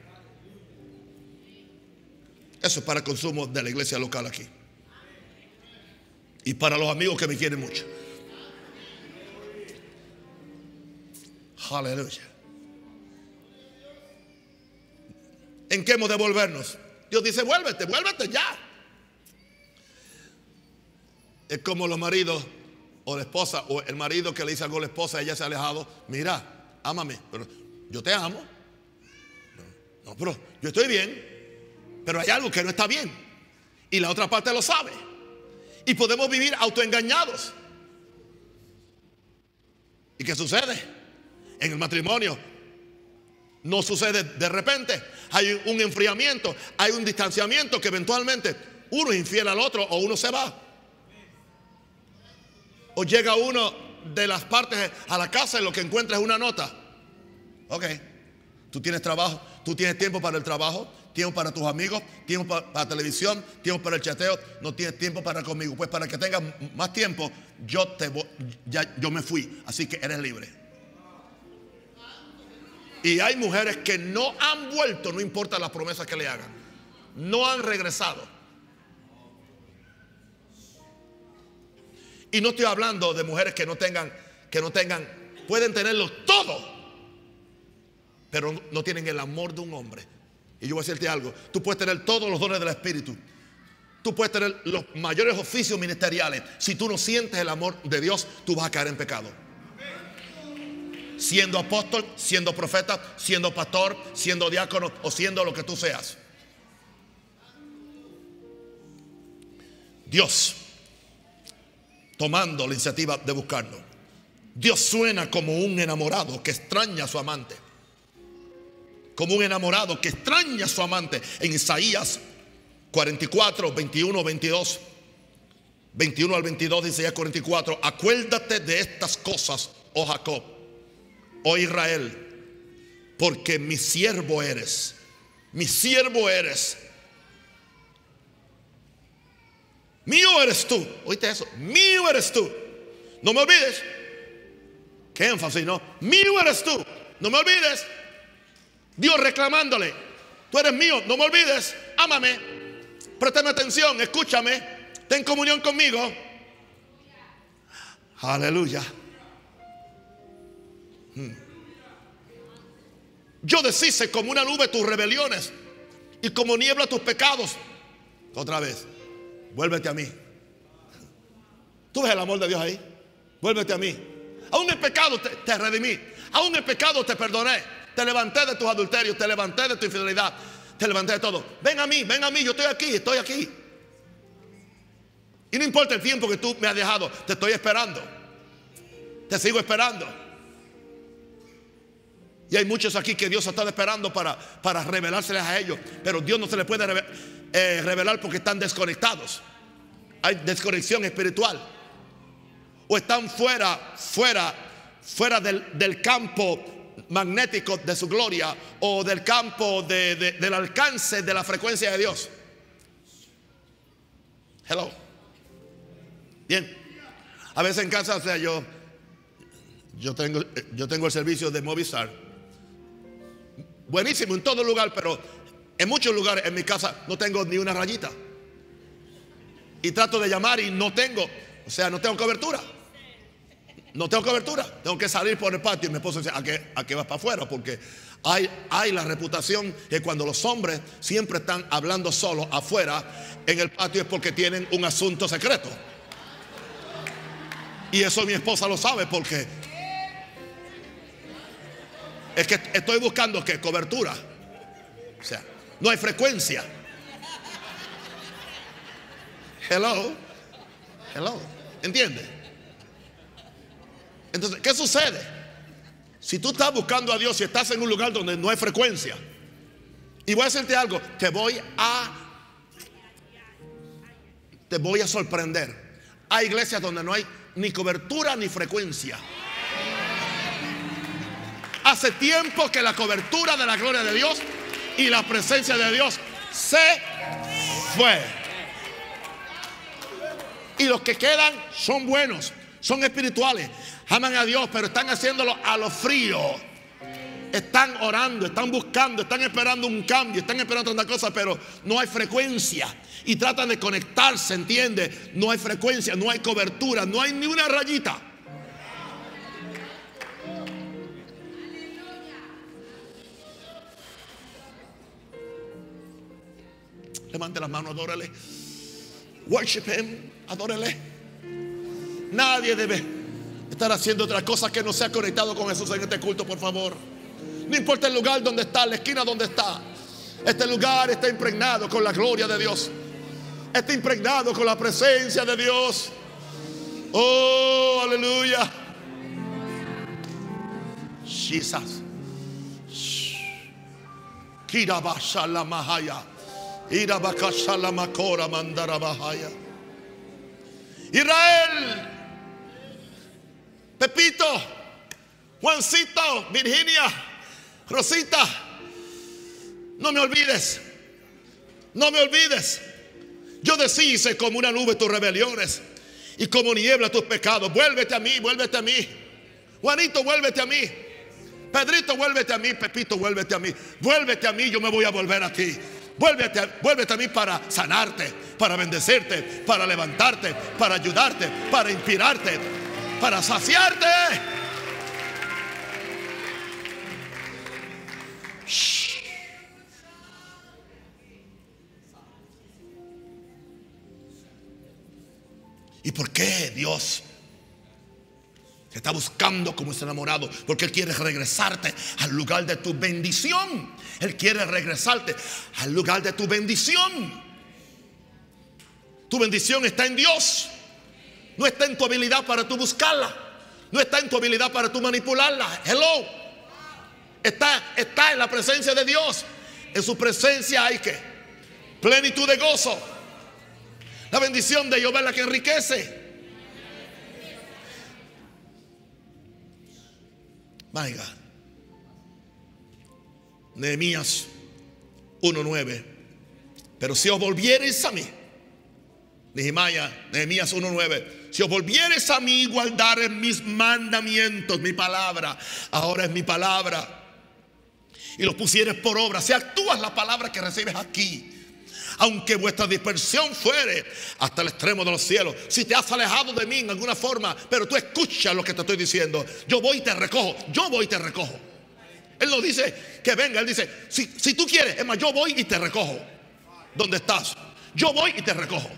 Speaker 1: Eso es para consumo de la iglesia local aquí. Y para los amigos que me quieren mucho. Aleluya. ¿En qué hemos de volvernos? Dios dice, vuélvete, vuélvete ya. Es como los maridos o la esposa, o el marido que le dice algo a la esposa, ella se ha alejado. Mira, ámame, pero yo te amo. No, no, pero yo estoy bien, pero hay algo que no está bien. Y la otra parte lo sabe. Y podemos vivir autoengañados. ¿Y qué sucede? En el matrimonio no sucede de repente. Hay un enfriamiento, hay un distanciamiento que eventualmente uno es infiel al otro o uno se va. O llega uno de las partes a la casa y lo que encuentra es una nota. Ok, tú tienes trabajo, tú tienes tiempo para el trabajo, tiempo para tus amigos, tiempo para, para televisión, tiempo para el chateo, no tienes tiempo para conmigo. Pues para que tengas más tiempo, yo, te, ya, yo me fui, así que eres libre. Y hay mujeres que no han vuelto, no importa las promesas que le hagan. No han regresado. Y no estoy hablando de mujeres que no tengan, que no tengan, pueden tenerlo todo, pero no tienen el amor de un hombre. Y yo voy a decirte algo, tú puedes tener todos los dones del Espíritu. Tú puedes tener los mayores oficios ministeriales. Si tú no sientes el amor de Dios, tú vas a caer en pecado. Siendo apóstol, siendo profeta, siendo pastor, siendo diácono o siendo lo que tú seas. Dios tomando la iniciativa de buscarnos. Dios suena como un enamorado que extraña a su amante. Como un enamorado que extraña a su amante. En Isaías cuarenta y cuatro, veintiuno, veintidós. veintiuno al veintidós de Isaías cuarenta y cuatro. Acuérdate de estas cosas, oh Jacob, oh Israel, porque mi siervo eres, mi siervo eres, mío eres tú. ¿Oíste eso? Mío eres tú. No me olvides. Qué énfasis, ¿no? Mío eres tú. No me olvides. Dios reclamándole, tú eres mío, no me olvides. Ámame, préstame atención, escúchame, ten comunión conmigo. Aleluya. Yo deshice como una nube tus rebeliones y como niebla tus pecados. Otra vez, vuélvete a mí. ¿Tú ves el amor de Dios ahí? Vuélvete a mí. Aún en pecado te, te redimí. Aún en pecado te perdoné. Te levanté de tus adulterios, te levanté de tu infidelidad, te levanté de todo. Ven a mí, ven a mí, yo estoy aquí, estoy aquí. Y no importa el tiempo que tú me has dejado, te estoy esperando. Te sigo esperando. Y hay muchos aquí que Dios está esperando para, para revelárseles a ellos. Pero Dios no se les puede revelar, eh, revelar porque están desconectados. Hay desconexión espiritual. O están fuera, fuera, fuera del, del campo magnético de su gloria, o del campo de, de, del alcance de la frecuencia de Dios. Hello. Bien. A veces en casa, o sea, yo yo tengo, yo tengo el servicio de Movistar. Buenísimo en todo lugar, pero en muchos lugares en mi casa no tengo ni una rayita. Y trato de llamar y no tengo, o sea, no tengo cobertura. no tengo cobertura, tengo que salir por el patio. Y mi esposo dice, ¿a qué, a qué vas para afuera? Porque hay, hay la reputación que cuando los hombres siempre están hablando solos afuera en el patio es porque tienen un asunto secreto. Y eso mi esposa lo sabe porque es que estoy buscando ¿qué? Cobertura. O sea, no hay frecuencia. Hello. Hello. ¿Entiendes? Entonces, ¿qué sucede? Si tú estás buscando a Dios y estás en un lugar donde no hay frecuencia, y voy a decirte algo, te voy a te voy a sorprender. Hay iglesias donde no hay ni cobertura ni frecuencia. Hace tiempo que la cobertura de la gloria de Dios y la presencia de Dios se fue. Y los que quedan son buenos, son espirituales, aman a Dios, pero están haciéndolo a lo frío. Están orando, están buscando, están esperando un cambio, están esperando otra cosa, pero no hay frecuencia. Y tratan de conectarse, ¿entiende? No hay frecuencia, no hay cobertura, no hay ni una rayita. Levante las manos, adórele. Worship him, adórele. Nadie debe estar haciendo otra cosa que no sea conectado con Jesús en este culto, por favor. No importa el lugar donde está, la esquina donde está. Este lugar está impregnado con la gloria de Dios. Está impregnado con la presencia de Dios. Oh, aleluya. Jesus. Kirabashala mahaya. Irabakashala makora mandara bahaya. Israel, Pepito, Juancito, Virginia, Rosita, no me olvides, no me olvides. Yo deshice como una nube tus rebeliones y como niebla tus pecados. Vuélvete a mí, vuélvete a mí. Juanito, vuélvete a mí. Pedrito, vuélvete a mí. Pepito, vuélvete a mí. Vuélvete a mí, yo me voy a volver a ti. Vuélvete a, vuélvete a mí para sanarte, para bendecirte, para levantarte, para ayudarte, para inspirarte, para saciarte. Shh. ¿Y por qué Dios te está buscando como ese enamorado? Porque Él quiere regresarte al lugar de tu bendición. Él quiere regresarte al lugar de tu bendición. Tu bendición está en Dios. No está en tu habilidad para tú buscarla. No está en tu habilidad para tú manipularla. Hello. Está, está en la presencia de Dios. En su presencia hay que plenitud de gozo. La bendición de Jehová es la que enriquece. My God. Nehemías uno nueve. Pero si os volviereis a mí, Nehemías, Nehemías uno nueve, si os volviereis a mí, guardareis mis mandamientos, mi palabra, ahora es mi palabra, y los pusieres por obra, si actúas la palabra que recibes aquí, aunque vuestra dispersión fuere hasta el extremo de los cielos, si te has alejado de mí en alguna forma, pero tú escuchas lo que te estoy diciendo, yo voy y te recojo, yo voy y te recojo. Él no dice que venga, Él dice, si, si tú quieres, es más, yo voy y te recojo. ¿Dónde estás? Yo voy y te recojo.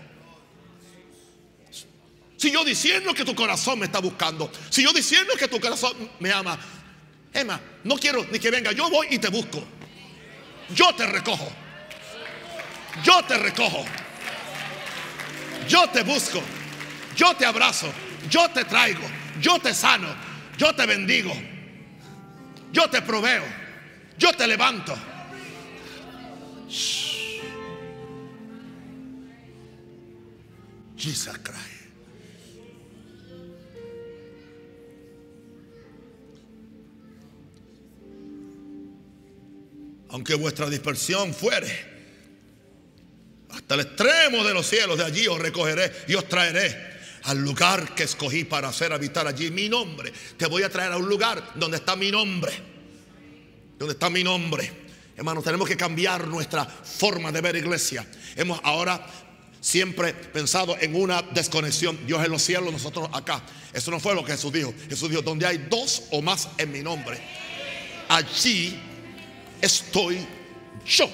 Speaker 1: Si yo diciendo que tu corazón me está buscando, si yo diciendo que tu corazón me ama, es más, no quiero ni que venga, yo voy y te busco. Yo te recojo. Yo te recojo. Yo te busco. Yo te abrazo. Yo te traigo. Yo te sano. Yo te bendigo. Yo te proveo. Yo te levanto. Shh. Jesus Christ. Aunque vuestra dispersión fuere hasta el extremo de los cielos, de allí os recogeré y os traeré al lugar que escogí para hacer habitar allí mi nombre. Te voy a traer a un lugar donde está mi nombre. Donde está mi nombre. Hermanos, tenemos que cambiar nuestra forma de ver iglesia. Hemos ahora siempre pensado en una desconexión. Dios en los cielos, nosotros acá. Eso no fue lo que Jesús dijo. Jesús dijo: donde hay dos o más en mi nombre, allí estoy yo.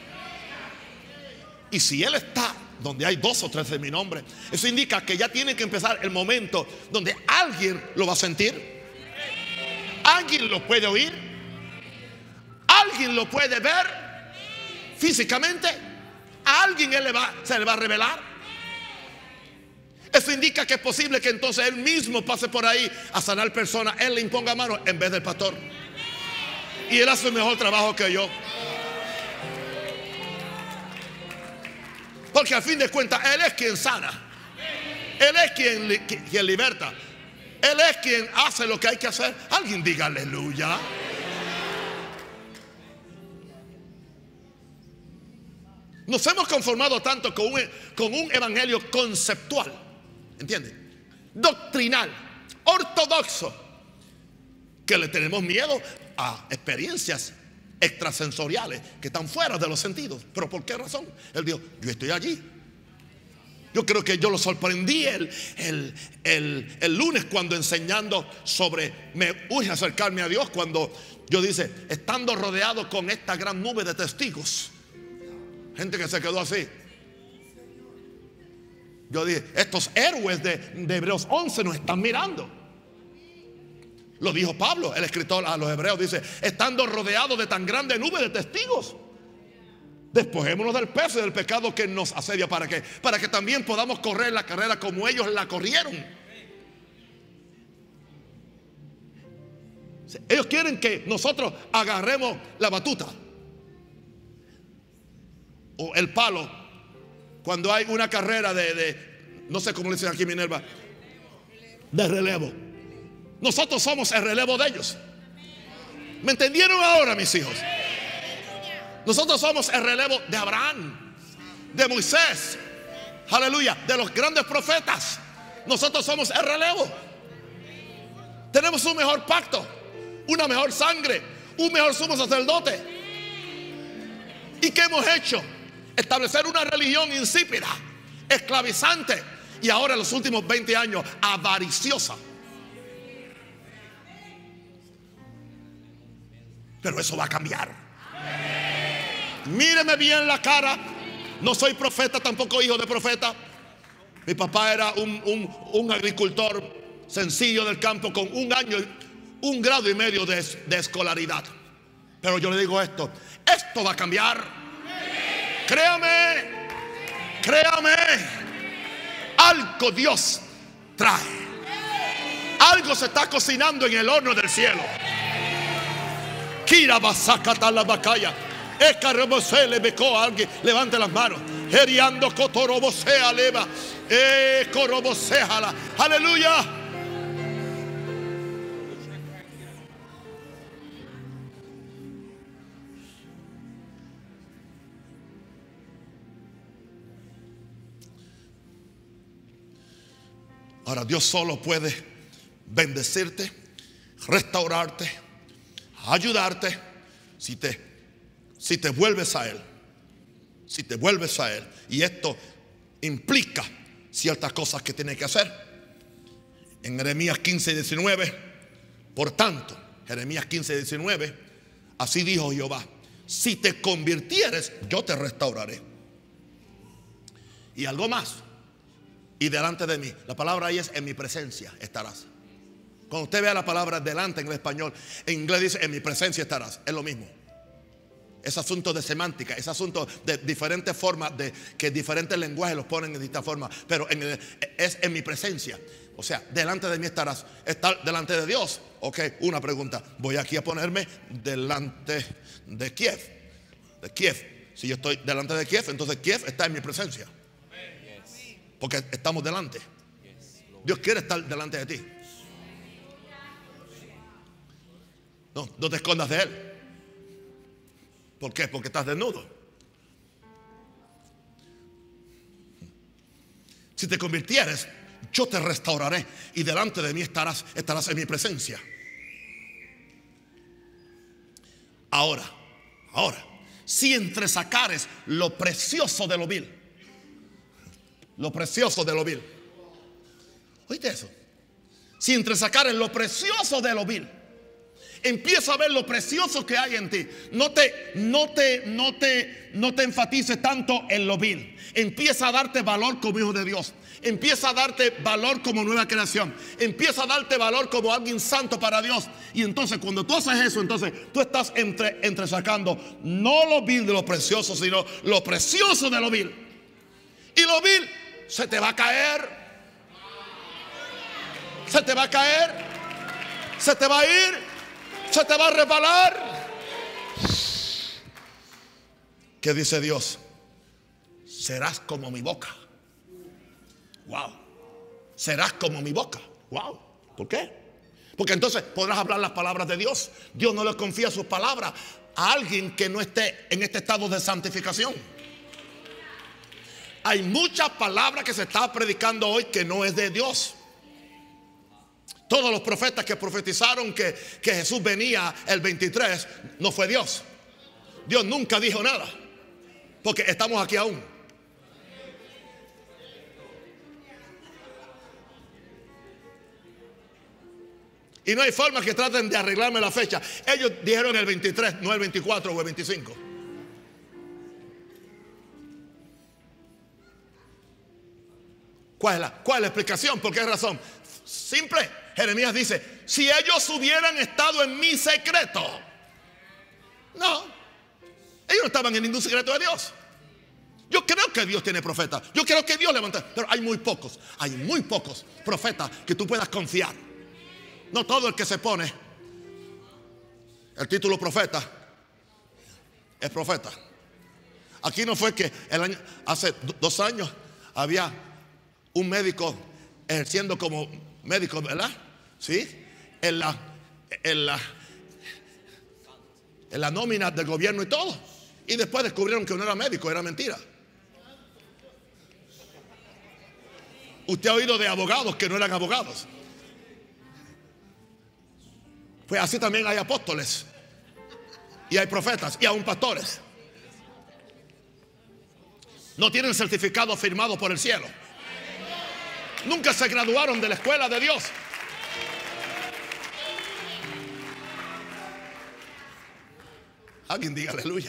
Speaker 1: Y si Él está donde hay dos o tres en mi nombre, eso indica que ya tiene que empezar el momento donde alguien lo va a sentir, alguien lo puede oír, alguien lo puede ver físicamente, a alguien Él le va, se le va a revelar. Eso indica que es posible que entonces Él mismo pase por ahí a sanar personas. Él le imponga manos en vez del pastor, y Él hace un mejor trabajo que yo. Porque al fin de cuentas Él es quien sana, Él es quien, quien liberta, Él es quien hace lo que hay que hacer. Alguien diga aleluya. Nos hemos conformado tanto con un, con un evangelio conceptual, ¿entiende? Doctrinal, ortodoxo, que le tenemos miedo a experiencias extrasensoriales que están fuera de los sentidos. ¿Pero por qué razón? Él dijo: yo estoy allí. Yo creo que yo lo sorprendí el, el, el, el lunes cuando enseñando sobre me urge acercarme a Dios, cuando yo dice, estando rodeado con esta gran nube de testigos, gente que se quedó así. Yo dije, estos héroes de, de Hebreos once nos están mirando. Lo dijo Pablo, el escritor a los hebreos, dice: estando rodeados de tan grande nube de testigos, despojémonos del peso y del pecado que nos asedia. ¿Para qué? Para que también podamos correr la carrera como ellos la corrieron. Ellos quieren que nosotros agarremos la batuta o el palo cuando hay una carrera de, de no sé cómo le dicen aquí en Minerva, de relevo. Nosotros somos el relevo de ellos. ¿Me entendieron ahora, mis hijos? Nosotros somos el relevo de Abraham, de Moisés, aleluya, de los grandes profetas. Nosotros somos el relevo. Tenemos un mejor pacto, una mejor sangre, un mejor sumo sacerdote. ¿Y qué hemos hecho? Establecer una religión insípida, esclavizante, y ahora en los últimos veinte años avariciosa. Pero eso va a cambiar. Míreme bien la cara. No soy profeta, tampoco hijo de profeta. Mi papá era un, un, un agricultor sencillo del campo con un año, un grado y medio de, de escolaridad. Pero yo le digo esto: esto va a cambiar. Créame, créame. Algo Dios trae. Algo se está cocinando en el horno del cielo. Kira basakata la bacaya. Escarrobose le becó a alguien. Levante las manos. Heriando cotorobosea leva. Eh, corobosejala. Aleluya. Ahora Dios solo puede bendecirte, restaurarte, ayudarte si te, si te vuelves a Él. Si te vuelves a Él. Y esto implica ciertas cosas que tienes que hacer. En Jeremías quince, diecinueve, por tanto, Jeremías quince, diecinueve, así dijo Jehová: si te convirtieres, yo te restauraré. Y algo más: y delante de mí. La palabra ahí es en mi presencia estarás. Cuando usted vea la palabra delante en el español, en inglés dice en mi presencia estarás. Es lo mismo. Es asunto de semántica, es asunto de diferentes formas, de que diferentes lenguajes los ponen de distintas formas. Pero en el, es en mi presencia. O sea, delante de mí estarás. Estar delante de Dios. Ok, una pregunta: voy aquí a ponerme delante de Kiev. De Kiev. Si yo estoy delante de Kiev, entonces Kiev está en mi presencia. Porque estamos delante. Dios quiere estar delante de ti. No, no te escondas de Él. ¿Por qué? Porque estás desnudo. Si te convirtieres, yo te restauraré y delante de mí estarás, estarás en mi presencia. Ahora, ahora, si entresacares lo precioso de lo vil. Lo precioso de lo vil. ¿Oíste eso? Si entre sacar en lo precioso de lo vil, empieza a ver lo precioso que hay en ti. No te, no te, no te, no te enfatices tanto en lo vil. Empieza a darte valor como hijo de Dios. Empieza a darte valor como nueva creación. Empieza a darte valor como alguien santo para Dios. Y entonces cuando tú haces eso, entonces tú estás entre, entre sacando no lo vil de lo precioso, sino lo precioso de lo vil. Y lo vil se te va a caer. Se te va a caer. Se te va a ir. Se te va a resbalar. ¿Qué dice Dios? Serás como mi boca. Wow. Serás como mi boca. Wow. ¿Por qué? Porque entonces podrás hablar las palabras de Dios. Dios no le confía sus palabras a alguien que no esté en este estado de santificación. Hay muchas palabras que se está predicando hoy que no es de Dios. Todos los profetas que profetizaron que, que Jesús venía el veintitrés, no fue Dios. Dios nunca dijo nada. Porque estamos aquí aún. Y no hay forma que traten de arreglarme la fecha. Ellos dijeron el veintitrés, no el veinticuatro o el veinticinco. ¿Cuál es la, cuál es la explicación? ¿Por qué razón? Simple. Jeremías dice, si ellos hubieran estado en mi secreto. No, ellos no estaban en ningún secreto de Dios. Yo creo que Dios tiene profetas. Yo creo que Dios levanta. Pero hay muy pocos, hay muy pocos profetas que tú puedas confiar. No todo el que se pone el título profeta es profeta. Aquí no fue que el año, hace dos años había un médico ejerciendo como médico, ¿verdad? Sí, en la, en la, en la nómina del gobierno y todo. Y después descubrieron que no era médico, era mentira. Usted ha oído de abogados que no eran abogados. Pues así también hay apóstoles y hay profetas y aún pastores. No tienen certificado firmado por el cielo. Nunca se graduaron de la escuela de Dios. Alguien diga aleluya.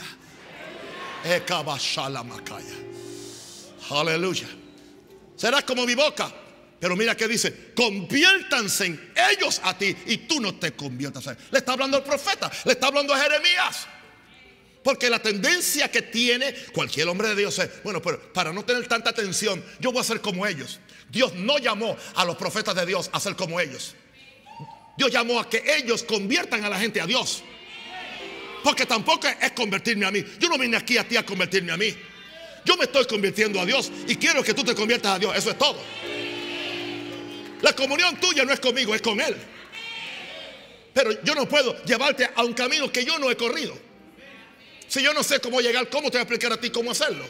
Speaker 1: Aleluya. Serás como mi boca. Pero mira que dice, conviértanse en ellos a ti y tú no te conviertas a él. Le está hablando al profeta, le está hablando a Jeremías. Porque la tendencia que tiene cualquier hombre de Dios es, bueno, pero para no tener tanta tensión, yo voy a ser como ellos. Dios no llamó a los profetas de Dios a ser como ellos. Dios llamó a que ellos conviertan a la gente a Dios. Porque tampoco es convertirme a mí. Yo no vine aquí a ti a convertirme a mí. Yo me estoy convirtiendo a Dios y quiero que tú te conviertas a Dios. Eso es todo. La comunión tuya no es conmigo, es con Él. Pero yo no puedo llevarte a un camino que yo no he corrido. Si yo no sé cómo llegar, ¿cómo te voy a explicar a ti cómo hacerlo?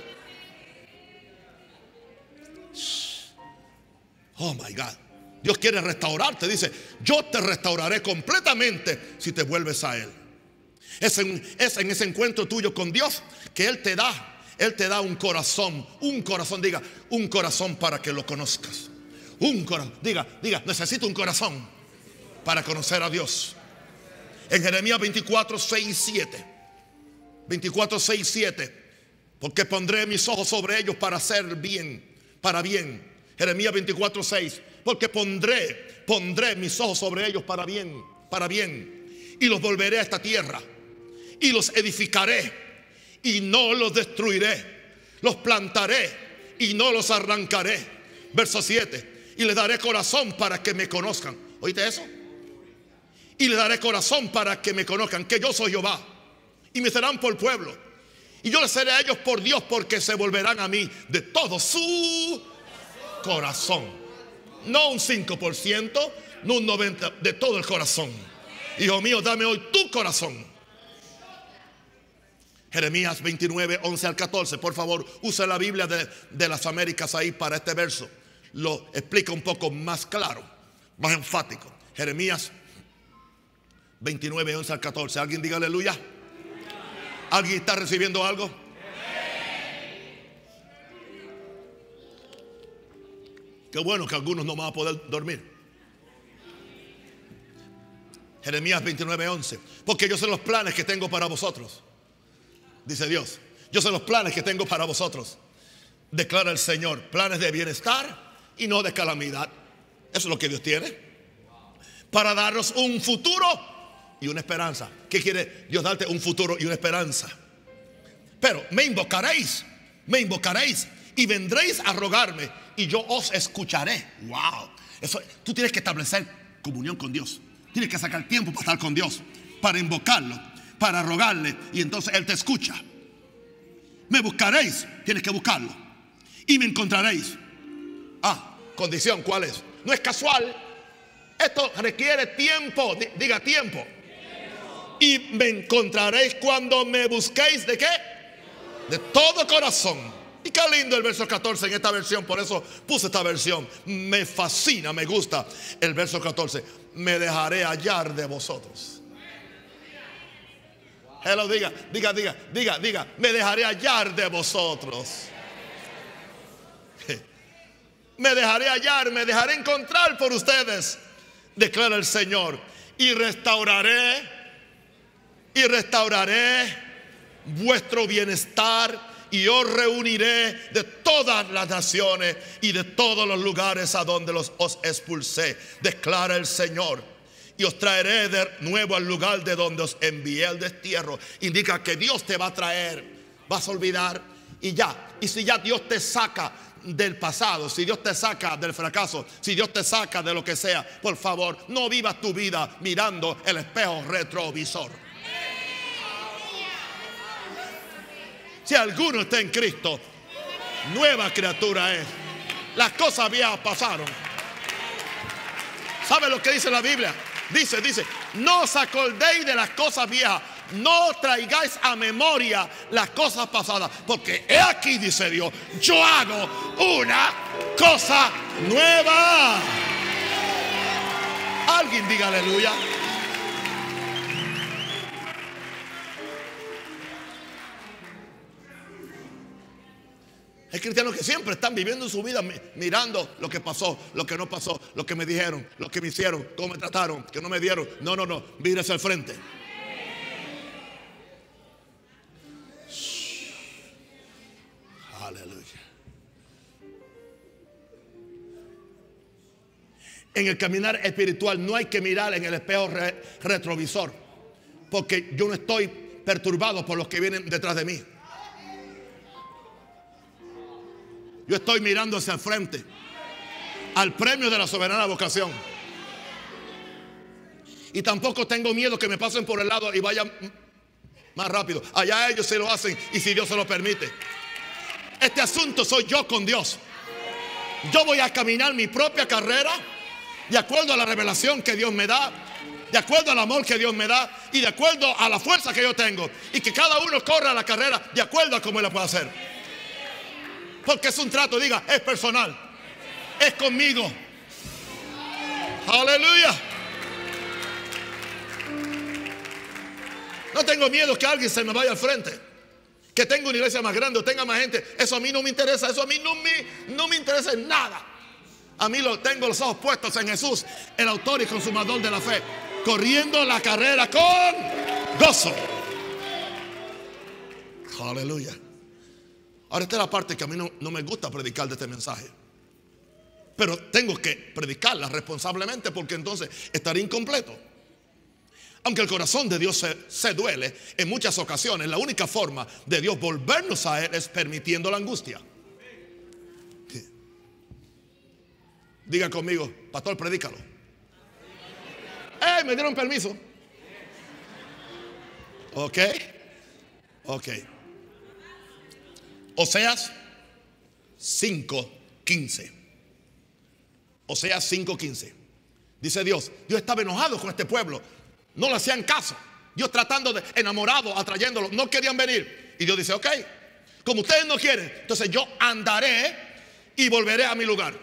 Speaker 1: Oh my God. Dios quiere restaurarte. Dice, yo te restauraré completamente si te vuelves a Él. Es en, es en ese encuentro tuyo con Dios que Él te da. Él te da un corazón. Un corazón, diga, un corazón para que lo conozcas. Un corazón, diga, diga, necesito un corazón para conocer a Dios. En Jeremías veinticuatro, seis y siete. veinticuatro, seis y siete. Porque pondré mis ojos sobre ellos para hacer bien, para bien. Jeremías veinticuatro, seis. Porque pondré, pondré mis ojos sobre ellos para bien, para bien. Y los volveré a esta tierra. Y los edificaré. Y no los destruiré. Los plantaré. Y no los arrancaré. Verso siete. Y les daré corazón para que me conozcan. ¿Oíste eso? Y les daré corazón para que me conozcan, que yo soy Jehová. Y me serán por pueblo. Y yo les seré a ellos por Dios, porque se volverán a mí de todo su corazón. No un cinco por ciento, no un noventa por ciento, de todo el corazón. Hijo mío, dame hoy tu corazón. Jeremías veintinueve, once al catorce. Por favor, usa la Biblia de, de las Américas ahí para este verso. Lo explica un poco más claro, más enfático. Jeremías veintinueve, once al catorce. ¿Alguien diga aleluya? ¿Alguien está recibiendo algo? Qué bueno que algunos no van a poder dormir. Jeremías veintinueve, once. Porque yo sé los planes que tengo para vosotros, dice Dios. Yo sé los planes que tengo para vosotros, declara el Señor. Planes de bienestar y no de calamidad. Eso es lo que Dios tiene, para daros un futuro y una esperanza. ¿Qué quiere Dios darte? Un futuro y una esperanza. Pero me invocaréis, me invocaréis y vendréis a rogarme y yo os escucharé. Wow. Eso, tú tienes que establecer comunión con Dios. Tienes que sacar tiempo para estar con Dios, para invocarlo, para rogarle, y entonces Él te escucha. Me buscaréis, tienes que buscarlo, y me encontraréis. Ah, condición, ¿cuál es? No es casual. Esto requiere tiempo. Diga tiempo. Tiempo. Y me encontraréis cuando me busquéis. ¿De qué? De todo corazón. Y qué lindo el verso catorce en esta versión. Por eso puse esta versión. Me fascina, me gusta el verso catorce. Me dejaré hallar de vosotros. Hello, diga, diga, diga, diga, diga. Me dejaré hallar de vosotros. Me dejaré hallar, me dejaré encontrar por ustedes, declara el Señor. Y restauraré, y restauraré vuestro bienestar, y os reuniré de todas las naciones y de todos los lugares a donde los os expulsé, declara el Señor. Y os traeré de nuevo al lugar de donde os envié al destierro. Indica que Dios te va a traer. Vas a olvidar y ya. Y si ya Dios te saca del pasado, si Dios te saca del fracaso, si Dios te saca de lo que sea, por favor, no vivas tu vida mirando el espejo retrovisor. Si alguno está en Cristo, nueva criatura es. Las cosas viejas pasaron. ¿Sabe lo que dice la Biblia? Dice, dice, no os acordéis de las cosas viejas, no traigáis a memoria las cosas pasadas, porque he aquí, dice Dios, yo hago una cosa nueva. Alguien diga aleluya. Hay cristianos que siempre están viviendo su vida mirando lo que pasó, lo que no pasó, lo que me dijeron, lo que me hicieron, cómo me trataron, que no me dieron. No, no, no, mire hacia el frente. Aleluya. En el caminar espiritual no hay que mirar en el espejo re retrovisor, porque yo no estoy perturbado por los que vienen detrás de mí. Yo estoy mirando hacia el frente, al premio de la soberana vocación. Y tampoco tengo miedo que me pasen por el lado y vayan más rápido. Allá ellos se lo hacen y si Dios se lo permite. Este asunto soy yo con Dios. Yo voy a caminar mi propia carrera de acuerdo a la revelación que Dios me da, de acuerdo al amor que Dios me da y de acuerdo a la fuerza que yo tengo. Y que cada uno corra la carrera de acuerdo a cómo él la puede hacer. Porque es un trato, diga, es personal, es conmigo. Aleluya. No tengo miedo que alguien se me vaya al frente, que tenga una iglesia más grande o tenga más gente. Eso a mí no me interesa, eso a mí no me, no me interesa en nada. A mí lo tengo los ojos puestos en Jesús, el autor y consumador de la fe, corriendo la carrera con gozo. Aleluya. Ahora esta es la parte que a mí no, no me gusta predicar de este mensaje, pero tengo que predicarla responsablemente, porque entonces estaría incompleto. Aunque el corazón de Dios se, se duele en muchas ocasiones, la única forma de Dios volvernos a Él es permitiendo la angustia. Sí. Diga conmigo, pastor, predícalo. ¡Eh! Me dieron permiso. Ok. Ok. Oseas cinco quince. Oseas cinco quince. Dice Dios, Dios estaba enojado con este pueblo. No le hacían caso. Dios tratando de enamorado, atrayéndolo. No querían venir. Y Dios dice, ok, como ustedes no quieren, entonces yo andaré y volveré a mi lugar.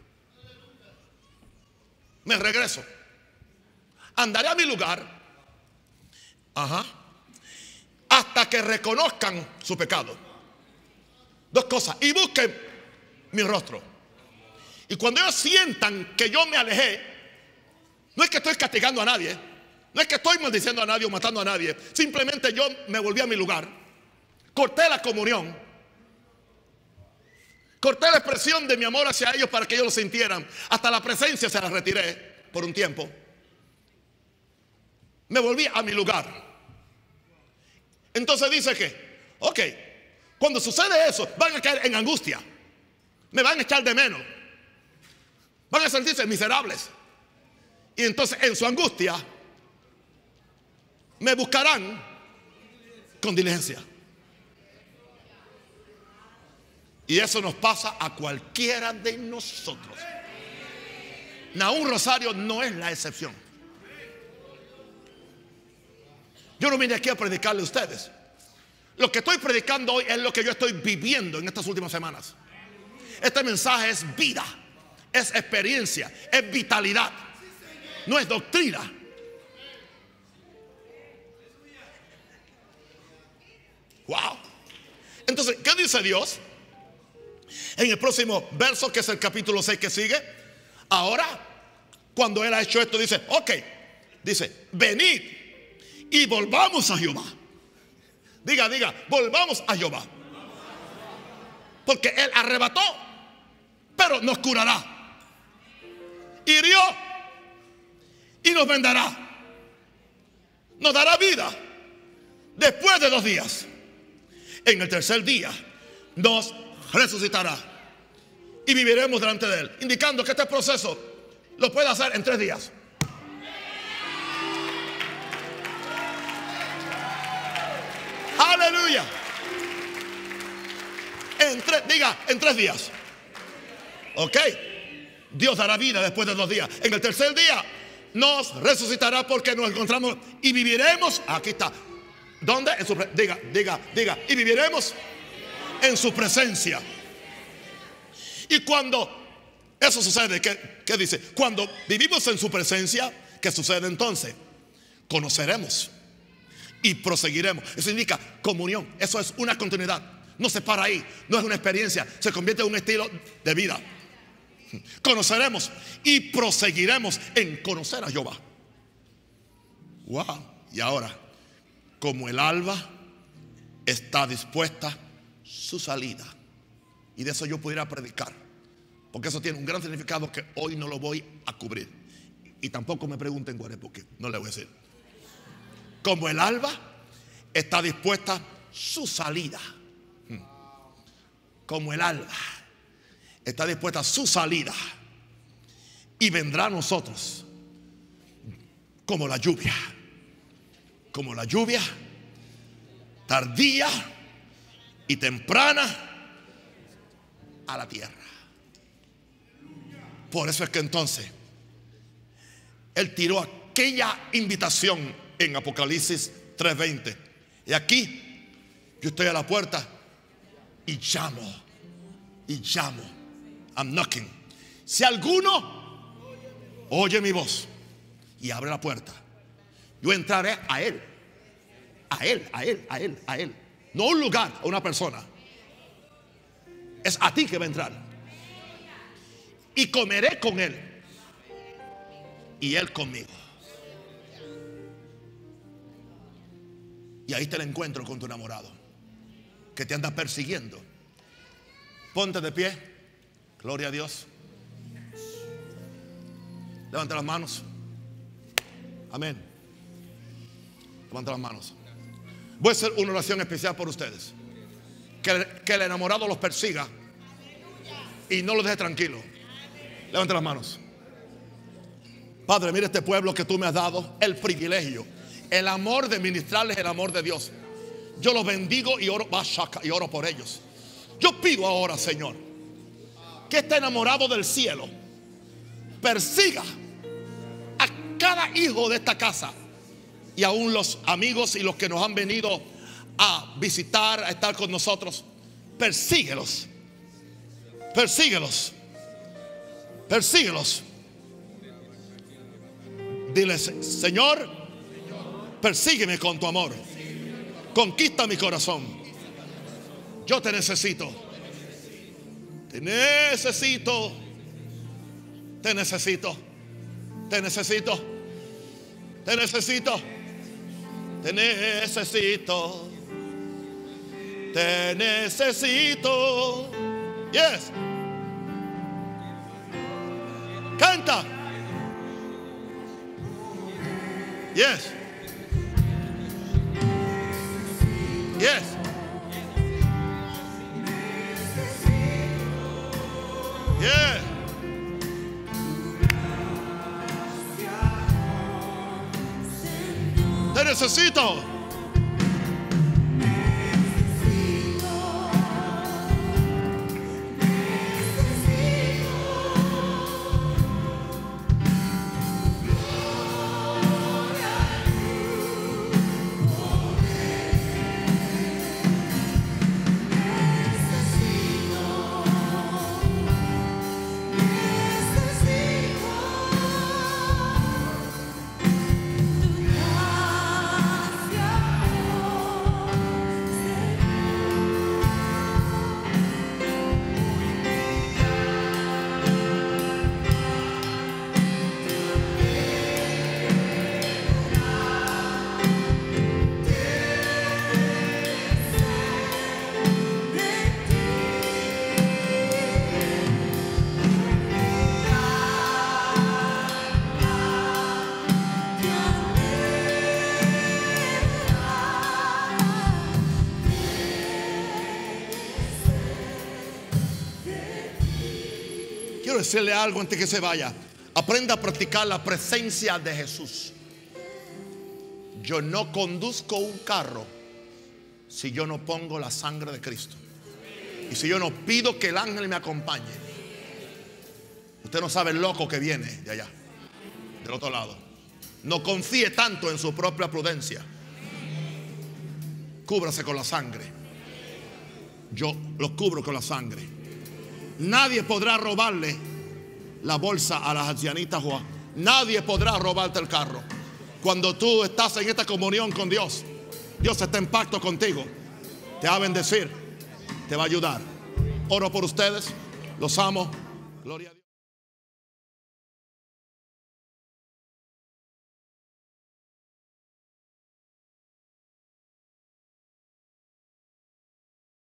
Speaker 1: Me regreso. Andaré a mi lugar. Ajá. Hasta que reconozcan su pecado. Dos cosas. Y busquen mi rostro. Y cuando ellos sientan que yo me alejé, no es que estoy castigando a nadie, no es que estoy maldiciendo a nadie o matando a nadie, simplemente yo me volví a mi lugar, corté la comunión, corté la expresión de mi amor hacia ellos para que ellos lo sintieran, hasta la presencia se la retiré por un tiempo. Me volví a mi lugar. Entonces dice que, ok, cuando sucede eso, van a caer en angustia, me van a echar de menos, van a sentirse miserables. Y entonces en su angustia me buscarán con diligencia. Y eso nos pasa a cualquiera de nosotros. Nahum Rosario no es la excepción. Yo no vine aquí a predicarle a ustedes. Lo que estoy predicando hoy es lo que yo estoy viviendo en estas últimas semanas. Este mensaje es vida, es experiencia, es vitalidad. No es doctrina. Wow. Entonces, ¿qué dice Dios? En el próximo verso, que es el capítulo seis que sigue. Ahora, cuando Él ha hecho esto, dice, ok, dice, venid y volvamos a Jehová. Diga, diga, volvamos a Jehová. Porque Él arrebató, pero nos curará. Hirió y nos vendará. Nos dará vida después de dos días. En el tercer día nos resucitará y viviremos delante de Él, indicando que este proceso lo puede hacer en tres días. Aleluya. En tres, diga, en tres días. Ok. Dios dará vida después de dos días. En el tercer día nos resucitará, porque nos encontramos y viviremos. Aquí está. ¿Dónde? En su, diga, diga, diga. Y viviremos en su presencia. Y cuando eso sucede, ¿qué, qué dice? Cuando vivimos en su presencia, ¿qué sucede entonces? Conoceremos y proseguiremos. Eso indica comunión. Eso es una continuidad. No se para ahí. No es una experiencia. Se convierte en un estilo de vida. Conoceremos y proseguiremos en conocer a Jehová. Wow. Y ahora, como el alba está dispuesta su salida. Y de eso yo pudiera predicar, porque eso tiene un gran significado que hoy no lo voy a cubrir. Y tampoco me pregunten cuál es, porque no le voy a decir. Como el alba está dispuesta su salida. Como el alba está dispuesta su salida, y vendrá a nosotros como la lluvia. Como la lluvia tardía y temprana a la tierra. Por eso es que entonces Él tiró aquella invitación en Apocalipsis tres veinte. Y aquí yo estoy a la puerta y llamo, y llamo. I'm knocking. Si alguno oye mi voz y abre la puerta, yo entraré a él, a él, a él, a él, a él. No a un lugar, a una persona. Es a ti que va a entrar. Y comeré con él y él conmigo. Y ahí te lo encuentro con tu enamorado, que te anda persiguiendo. Ponte de pie. Gloria a Dios. Levanta las manos. Amén. Levanta las manos. Voy a hacer una oración especial por ustedes. Que, que el enamorado los persiga y no los deje tranquilos. Levanta las manos. Padre, mira este pueblo que tú me has dado el privilegio, el amor de ministrarles el amor de Dios. Yo los bendigo y oro, y oro por ellos. Yo pido ahora, Señor, que este enamorado del cielo persiga a cada hijo de esta casa, y aún los amigos y los que nos han venido a visitar, a estar con nosotros. Persíguelos, persíguelos, persíguelos. Diles: Señor, persígueme con tu amor, conquista mi corazón. Yo te necesito, te necesito, Te necesito. Te necesito. Te necesito. Te necesito. Te necesito. Yes. Canta. Yes. Yes. Yeah. Te necesito. Quiero decirle algo antes que se vaya. Aprenda a practicar la presencia de Jesús. Yo no conduzco un carro si yo no pongo la sangre de Cristo. Y si yo no pido que el ángel me acompañe. Usted no sabe el loco que viene de allá, del otro lado. No confíe tanto en su propia prudencia. Cúbrase con la sangre. Yo lo cubro con la sangre. Nadie podrá robarle la bolsa a la ancianita Juan. Nadie podrá robarte el carro. Cuando tú estás en esta comunión con Dios, Dios está en pacto contigo. Te va a bendecir, te va a ayudar. Oro por ustedes, los amo. Gloria a Dios.